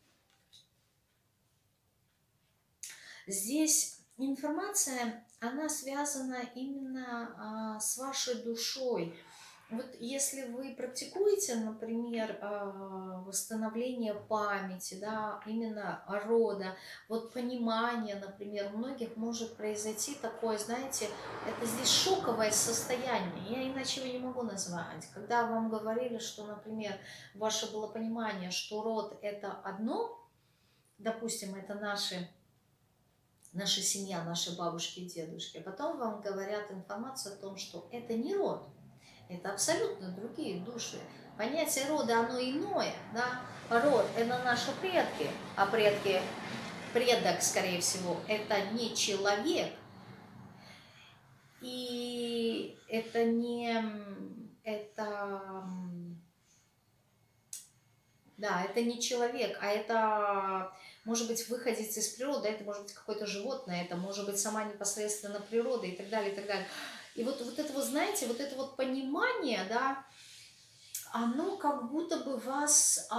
Здесь информация, она связана именно с вашей душой. Вот если вы практикуете, например, восстановление памяти, да, именно рода, вот понимание, например, у многих может произойти такое, знаете, это здесь шоковое состояние, я иначе его не могу назвать. Когда вам говорили, что, например, ваше было понимание, что род это одно, допустим, это наша семья, наши бабушки и дедушки, потом вам говорят информацию о том, что это не род, это абсолютно другие души. Понятие рода, оно иное, да? Род – это наши предки, а предок, скорее всего, это не человек. И это не… Да, это не человек, а это, может быть, выходец из природы, это может быть какое-то животное, это может быть сама непосредственно природа и так далее, и так далее. И вот это вот, знаете, вот это вот понимание, да, оно как будто бы вас,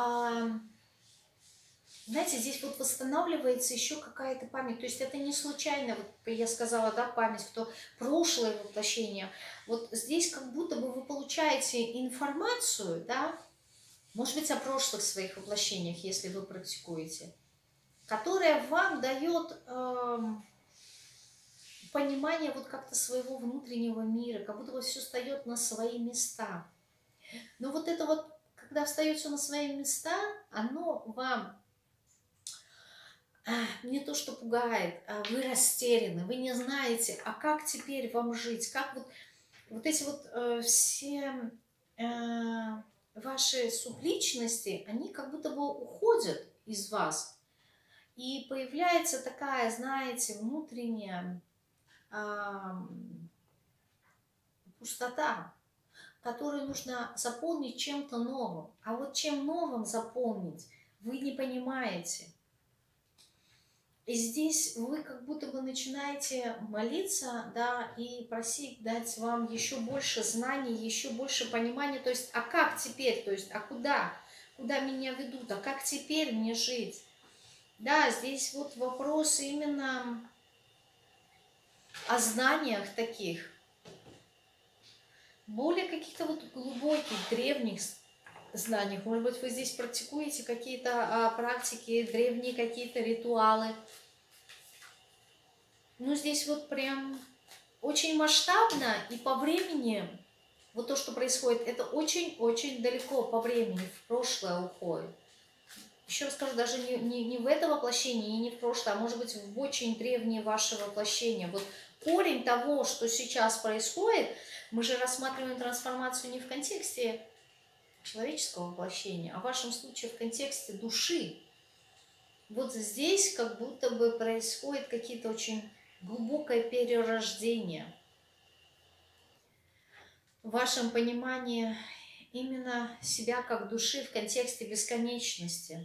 знаете, здесь вот восстанавливается еще какая-то память. То есть это не случайно, вот я сказала, да, память, кто прошлое воплощение. Вот здесь как будто бы вы получаете информацию, да, может быть, о прошлых своих воплощениях, если вы практикуете. которая вам дает понимание вот как-то своего внутреннего мира, как будто вот все встает на свои места. Но вот это вот, когда встает все на свои места, оно вам не то что пугает, а вы растеряны, вы не знаете, а как теперь вам жить, как вот эти вот все ваши субличности, они как будто бы уходят из вас. И появляется такая, знаете, внутренняя пустота, которую нужно заполнить чем-то новым. А вот чем новым заполнить, вы не понимаете. И здесь вы как будто бы начинаете молиться, да, и просить дать вам еще больше знаний, еще больше понимания. То есть, а как теперь? То есть, а куда? Куда меня ведут? А как теперь мне жить? Да, здесь вот вопрос именно о знаниях таких, более каких-то вот глубоких, древних знаниях. Может быть, вы здесь практикуете какие-то практики, древние какие-то ритуалы. Ну, здесь вот прям очень масштабно и по времени, вот то, что происходит, это очень-очень далеко по времени, в прошлое уходит. Еще раз скажу, даже не в это воплощение и не в прошлое, а может быть в очень древнее ваше воплощение. Вот корень того, что сейчас происходит, мы же рассматриваем трансформацию не в контексте человеческого воплощения, а в вашем случае в контексте души. Вот здесь как будто бы происходит какие-то очень глубокое перерождение. В вашем понимании именно себя как души в контексте бесконечности.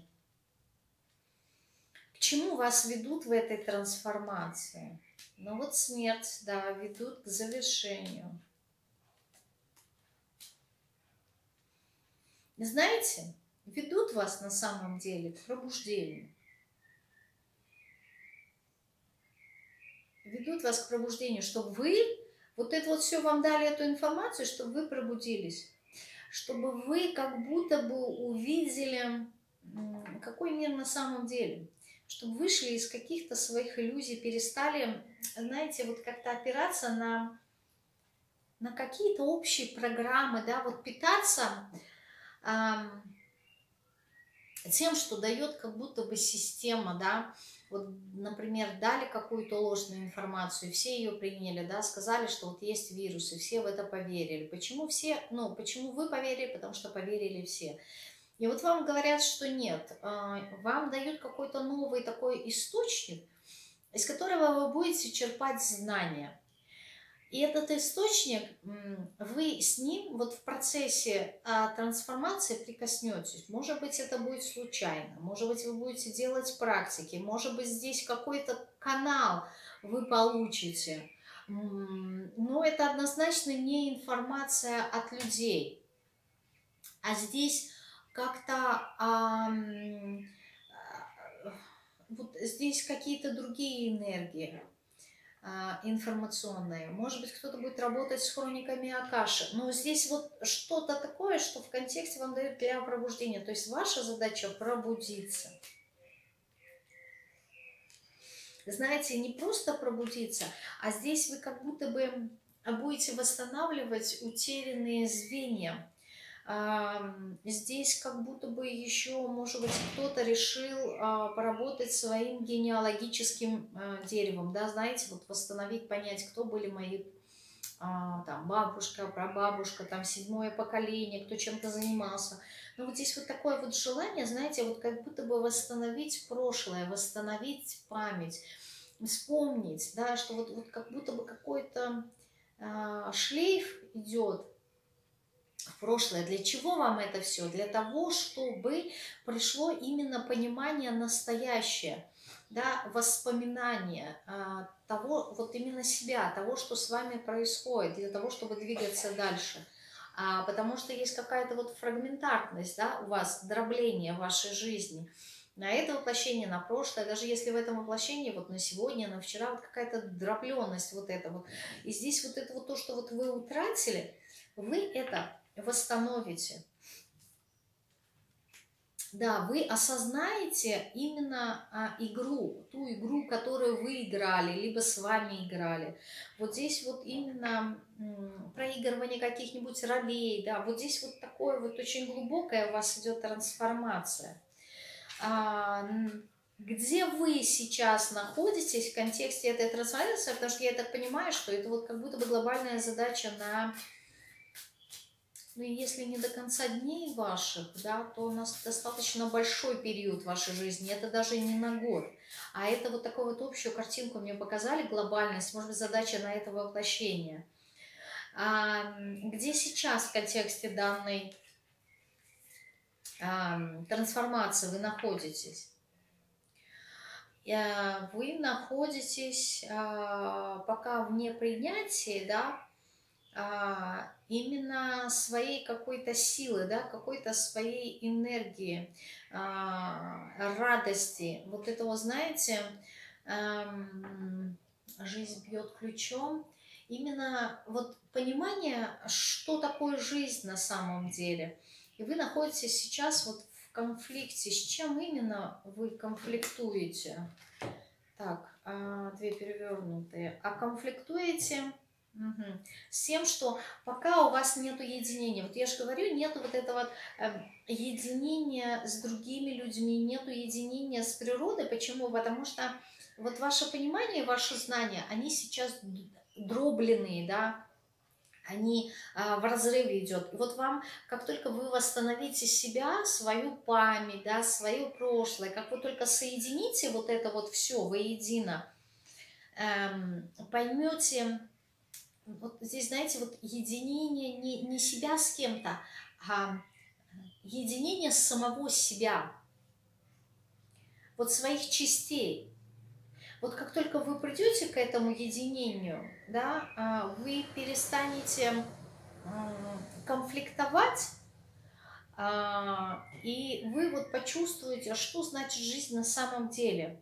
К чему вас ведут в этой трансформации? Ну вот смерть, да, ведут к завершению. Знаете, ведут вас на самом деле к пробуждению. Ведут вас к пробуждению, чтобы вы, вот это вот все вам дали эту информацию, чтобы вы пробудились. Чтобы вы как будто бы увидели, какой мир на самом деле. Чтобы вышли из каких-то своих иллюзий, перестали, знаете, вот как-то опираться на какие-то общие программы, да, вот питаться тем, что дает как будто бы система, да, вот, например, дали какую-то ложную информацию, все ее приняли, да, сказали, что вот есть вирус, и все в это поверили. Почему все, ну, почему вы поверили? Потому что поверили все. И вот вам говорят, что нет, вам дают какой-то новый такой источник, из которого вы будете черпать знания. И этот источник, вы с ним вот в процессе трансформации прикоснетесь. Может быть, это будет случайно, может быть, вы будете делать практики, может быть, здесь какой-то канал вы получите. Но это однозначно не информация от людей. А здесь как-то вот здесь какие-то другие энергии информационные. Может быть, кто-то будет работать с хрониками Акаши. Но здесь вот что-то такое, что в контексте вам дают для пробуждения. То есть ваша задача пробудиться. Знаете, не просто пробудиться, а здесь вы как будто бы будете восстанавливать утерянные звенья. Здесь как будто бы еще, может быть, кто-то решил поработать своим генеалогическим деревом, да, знаете, вот восстановить, понять, кто были мои там бабушка, прабабушка, там 7-е поколение, кто чем-то занимался. Но вот здесь вот такое вот желание, знаете, вот как будто бы восстановить прошлое, восстановить память, вспомнить, да, что вот как будто бы какой-то шлейф идет в прошлое. Для чего вам это все? Для того, чтобы пришло именно понимание настоящее, да, воспоминание того, вот именно себя, того, что с вами происходит, для того, чтобы двигаться дальше. Потому что есть какая-то вот фрагментарность, да, у вас, дробление в вашей жизни. На это воплощение, на прошлое, даже если в этом воплощении, вот на сегодня, на вчера, вот какая-то дробленность вот это вот. И здесь вот это вот то, что вот вы утратили, вы это восстановите. Да, вы осознаете именно игру, ту игру, которую вы играли, либо с вами играли. Вот здесь вот именно проигрывание каких-нибудь ролей, да, вот здесь вот такое вот очень глубокая у вас идет трансформация. Где вы сейчас находитесь в контексте этой трансформации, потому что я так понимаю, что это вот как будто бы глобальная задача на... Ну, если не до конца дней ваших, да, то у нас достаточно большой период вашей жизни. Это даже не на год. А это вот такую вот общую картинку мне показали, глобальность, может быть, задача на это воплощение. Где сейчас в контексте данной трансформации вы находитесь? Вы находитесь пока в непринятии, да, именно своей какой-то силы, да, какой-то своей энергии, радости. Вот этого, знаете, жизнь бьет ключом. Именно вот понимание, что такое жизнь на самом деле. И вы находитесь сейчас вот в конфликте. С чем именно вы конфликтуете? Так, две перевернутые. А конфликтуете... с тем, что пока у вас нет единения, вот я же говорю, нету вот этого единения с другими людьми, нету единения с природой. Почему? Потому что вот ваше понимание, ваши знания, они сейчас дробленные, да, они в разрыве идет. И вот вам, как только вы восстановите себя, свою память, да, свое прошлое, как вы только соедините вот это вот все воедино, поймете... Вот здесь, знаете, вот единение не себя с кем-то, а единение самого себя, вот своих частей. Вот как только вы придете к этому единению, да, вы перестанете конфликтовать, и вы вот почувствуете, что значит жизнь на самом деле.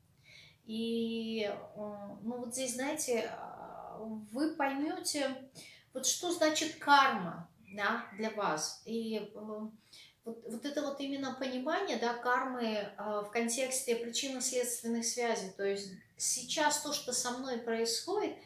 И ну вот здесь, знаете, вы поймете, вот что значит карма, да, для вас. И вот это вот именно понимание, да, кармы в контексте причинно-следственных связей. То есть сейчас то, что со мной происходит,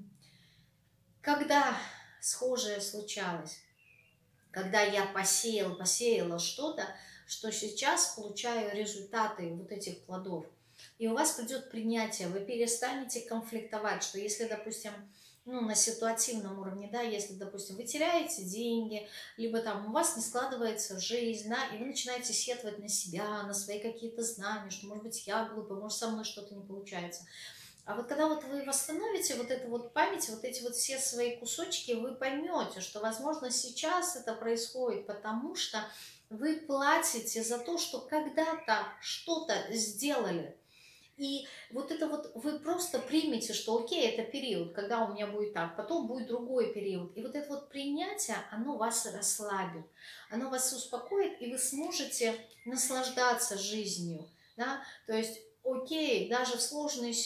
когда схожее случалось, когда я посеяла что-то, что сейчас получаю результаты вот этих плодов. И у вас придет принятие, вы перестанете конфликтовать, что если, допустим, ну, на ситуативном уровне, да, если, допустим, вы теряете деньги, либо там у вас не складывается жизнь, да, и вы начинаете сетовать на себя, на свои какие-то знания, что, может быть, я глупая, может, со мной что-то не получается. А вот когда вот вы восстановите вот эту вот память, вот эти вот все свои кусочки, вы поймете, что, возможно, сейчас это происходит, потому что вы платите за то, что когда-то что-то сделали. И вот это вот вы просто примете, что окей, это период, когда у меня будет так, потом будет другой период. И вот это вот принятие, оно вас расслабит, оно вас успокоит, и вы сможете наслаждаться жизнью. Да? То есть, окей, даже в сложных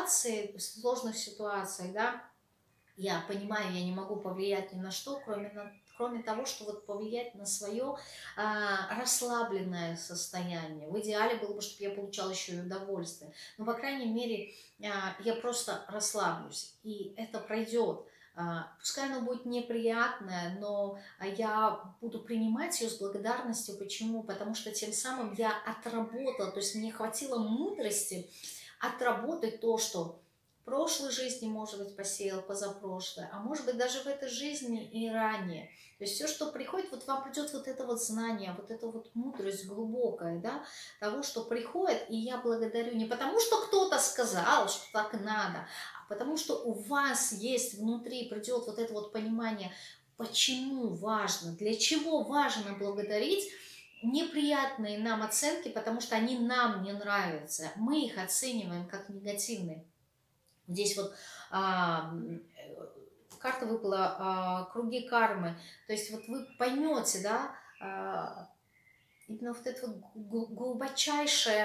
ситуациях, да, я понимаю, я не могу повлиять ни на что, кроме того, что вот повлиять на свое расслабленное состояние. В идеале было бы, чтобы я получала еще и удовольствие. Но, по крайней мере, я просто расслаблюсь, и это пройдет. Пускай оно будет неприятное, но я буду принимать ее с благодарностью. Почему? Потому что тем самым я отработала, то есть мне хватило мудрости отработать то, что в прошлой жизни, может быть, посеял, позапрошлой, а может быть, даже в этой жизни и ранее. То есть все, что приходит, вот вам придет вот это вот знание, вот эта вот мудрость глубокая, да, того, что приходит, и я благодарю не потому, что кто-то сказал, что так надо, а потому что у вас есть внутри, придет вот это вот понимание, почему важно, для чего важно благодарить, неприятные нам оценки, потому что они нам не нравятся, мы их оцениваем как негативные. Здесь вот карта выпала круги кармы. То есть вот вы поймете, да, именно вот это вот глубочайшее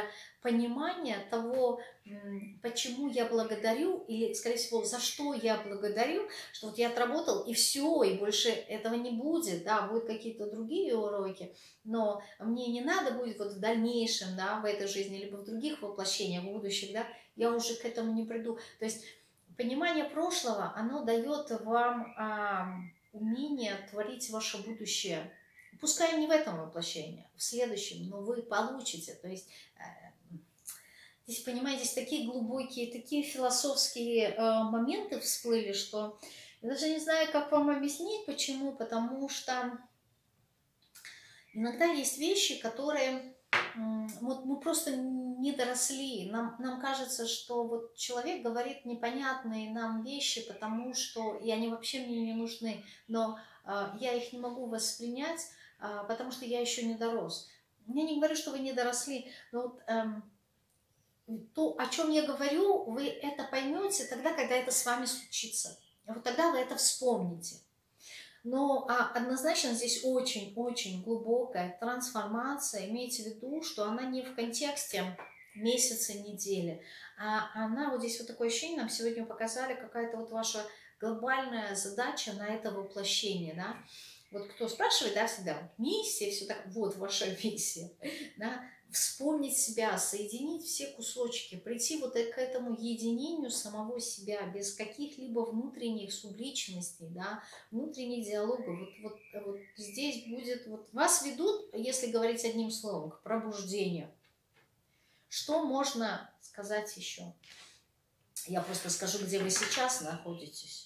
понимание того, почему я благодарю, или, скорее всего, за что я благодарю, что вот я отработал, и все, и больше этого не будет, да, будут какие-то другие уроки, но мне не надо будет вот в дальнейшем, да, в этой жизни, либо в других воплощениях, в будущих, да, я уже к этому не приду. То есть понимание прошлого, оно дает вам умение творить ваше будущее. Пускай не в этом воплощении, в следующем, но вы получите. То есть здесь, понимаете, здесь такие глубокие, такие философские моменты всплыли, что я даже не знаю, как вам объяснить, почему. Потому что иногда есть вещи, которые вот мы просто не доросли. Нам кажется, что вот человек говорит непонятные нам вещи, потому что и они вообще мне не нужны. Но я их не могу воспринять, потому что я еще не дорос. Я не говорю, что вы не доросли, но вот, то, о чем я говорю, вы это поймете тогда, когда это с вами случится. Вот тогда вы это вспомните. Но однозначно здесь очень-очень глубокая трансформация. Имейте в виду, что она не в контексте месяца, недели, а она вот здесь вот такое ощущение, нам сегодня показали, какая-то вот ваша глобальная задача на это воплощение, да. Вот кто спрашивает, да, всегда, миссия, все так, вот ваша миссия, да, вспомнить себя, соединить все кусочки, прийти вот к этому единению самого себя, без каких-либо внутренних субличностей, да, внутренних диалогов. Вот здесь будет, вот вас ведут, если говорить одним словом, к пробуждению. Что можно сказать еще? Я просто скажу, где вы сейчас находитесь.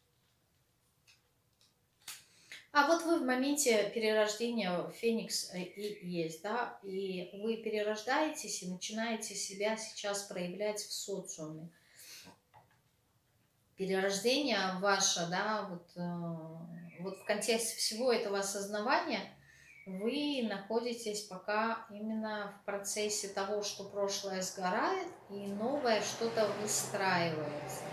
А вот вы в моменте перерождения Феникс и есть, да, и вы перерождаетесь и начинаете себя сейчас проявлять в социуме. Перерождение ваше, да, вот в контексте всего этого осознавания вы находитесь пока именно в процессе того, что прошлое сгорает и новое что-то выстраивается.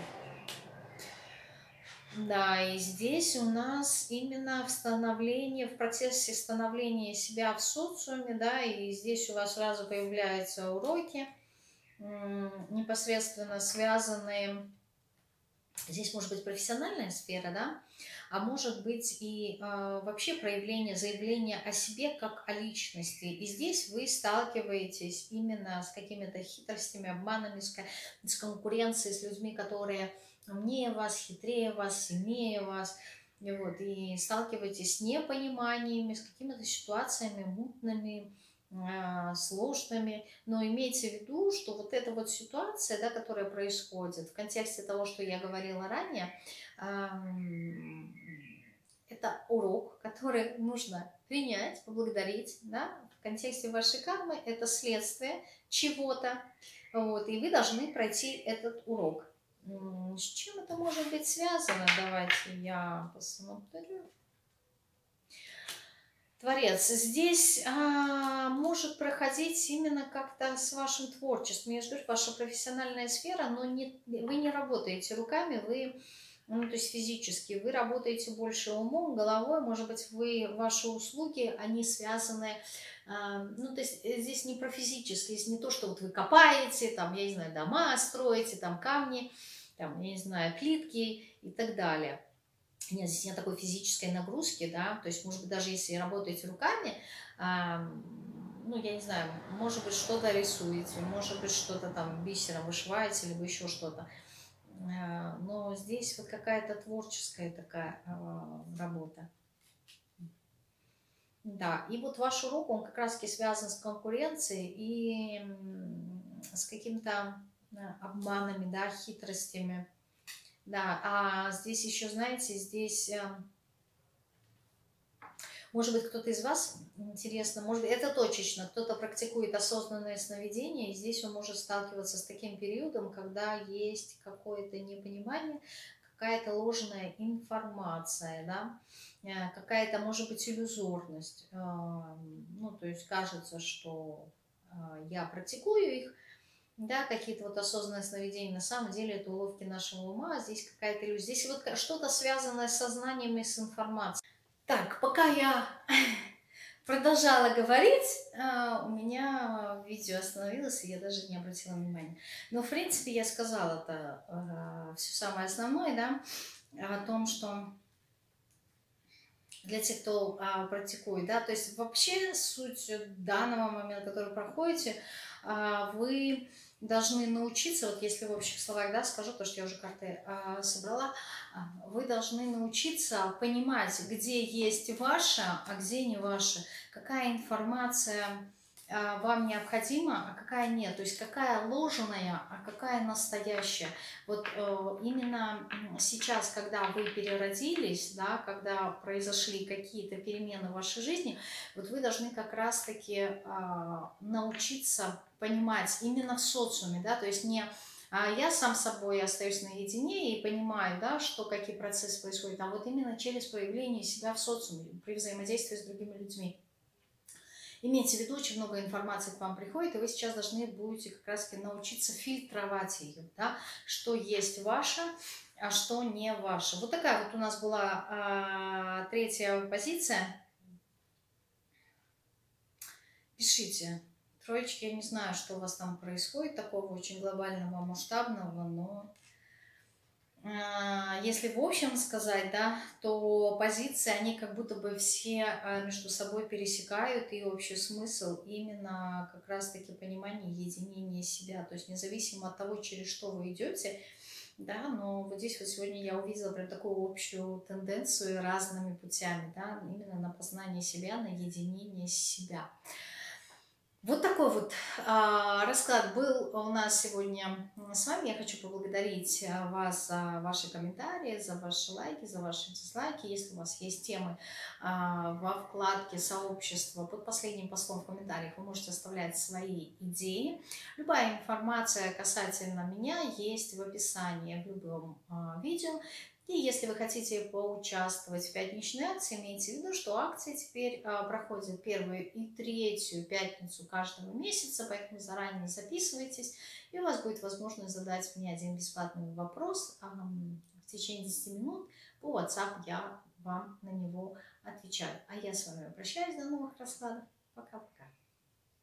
Да, и здесь у нас именно в процессе становления себя в социуме, да, и здесь у вас сразу появляются уроки, непосредственно связанные, здесь может быть профессиональная сфера, да, а может быть и вообще заявление о себе как о личности. И здесь вы сталкиваетесь именно с какими-то хитростями, обманами, с конкуренцией, с людьми, которые умнее вас, хитрее вас, сильнее вас. И сталкиваетесь с непониманиями, с какими-то ситуациями мутными, сложными. Но имейте в виду, что вот эта вот ситуация, да, которая происходит в контексте того, что я говорила ранее, это урок, который нужно принять, поблагодарить, да, в контексте вашей кармы, это следствие чего-то, и вы должны пройти этот урок. С чем это может быть связано? Давайте я посмотрю. Творец. Здесь может проходить именно как-то с вашим творчеством. Я же говорю, ваша профессиональная сфера, но вы не работаете руками, вы, то есть физически, вы работаете больше умом, головой. Может быть, ваши услуги, они связаны, то есть здесь не про физически, здесь не то, что вот вы копаете, там, я не знаю, дома строите, там, камни, там, я не знаю, плитки и так далее. Нет, здесь нет такой физической нагрузки, да, то есть, может быть, даже если работаете руками, я не знаю, может быть, что-то рисуете, может быть, что-то там бисером вышиваете, либо еще что-то, но здесь вот какая-то творческая такая работа. Да, и вот ваш урок, он как раз-таки связан с конкуренцией и с какими-то обманами, да, хитростями. Да, а здесь еще, знаете, может быть, кто-то из вас, интересно, может быть, это точечно, кто-то практикует осознанное сновидение, и здесь он может сталкиваться с таким периодом, когда есть какое-то непонимание, какая-то ложная информация, да, какая-то, может быть, иллюзорность. То есть кажется, что я практикую их, да, какие-то вот осознанные сновидения, на самом деле это уловки нашего ума, здесь какая-то иллюзия. Здесь вот что-то связанное с сознанием и с информацией. Так, пока я продолжала говорить, у меня видео остановилось, и я даже не обратила внимания. Но, в принципе, я сказала это все самое основное, да, о том, что для тех, кто практикует, да, то есть вообще суть данного момента, который проходите, вы должны научиться, вот если в общих словах, да, скажу то, что я уже карты собрала, вы должны научиться понимать, где есть ваше, а где не ваше, какая информация вам необходима, а какая нет, то есть какая ложная, а какая настоящая. Вот именно сейчас, когда вы переродились, да, когда произошли какие-то перемены в вашей жизни, вот вы должны как раз-таки научиться понимать именно в социуме, да, то есть не я сам с собой остаюсь наедине и понимаю, да, что какие процессы происходят, а вот именно через проявление себя в социуме, при взаимодействии с другими людьми. Имейте в виду, очень много информации к вам приходит, и вы сейчас должны будете как раз научиться фильтровать ее, да, что есть ваше, а что не ваше. Вот такая вот у нас была третья позиция. Пишите. Троечки, я не знаю, что у вас там происходит, такого очень глобального, масштабного, но если в общем сказать, да, то позиции, они как будто бы все между собой пересекают, и общий смысл именно как раз-таки понимание единения себя, то есть независимо от того, через что вы идете, да, но вот здесь вот сегодня я увидела прям такую общую тенденцию разными путями, да, именно на познание себя, на единение себя. Вот такой вот расклад был у нас сегодня с вами. Я хочу поблагодарить вас за ваши комментарии, за ваши лайки, за ваши дизлайки. Если у вас есть темы во вкладке сообщества, под последним постом в комментариях вы можете оставлять свои идеи. Любая информация касательно меня есть в описании в любом видео. И если вы хотите поучаствовать в пятничной акции, имейте в виду, что акции теперь проходят первую и третью пятницу каждого месяца, поэтому заранее записывайтесь, и у вас будет возможность задать мне один бесплатный вопрос в течение 10 минут. По WhatsApp я вам на него отвечаю. А я с вами прощаюсь, до новых раскладов. Пока-пока.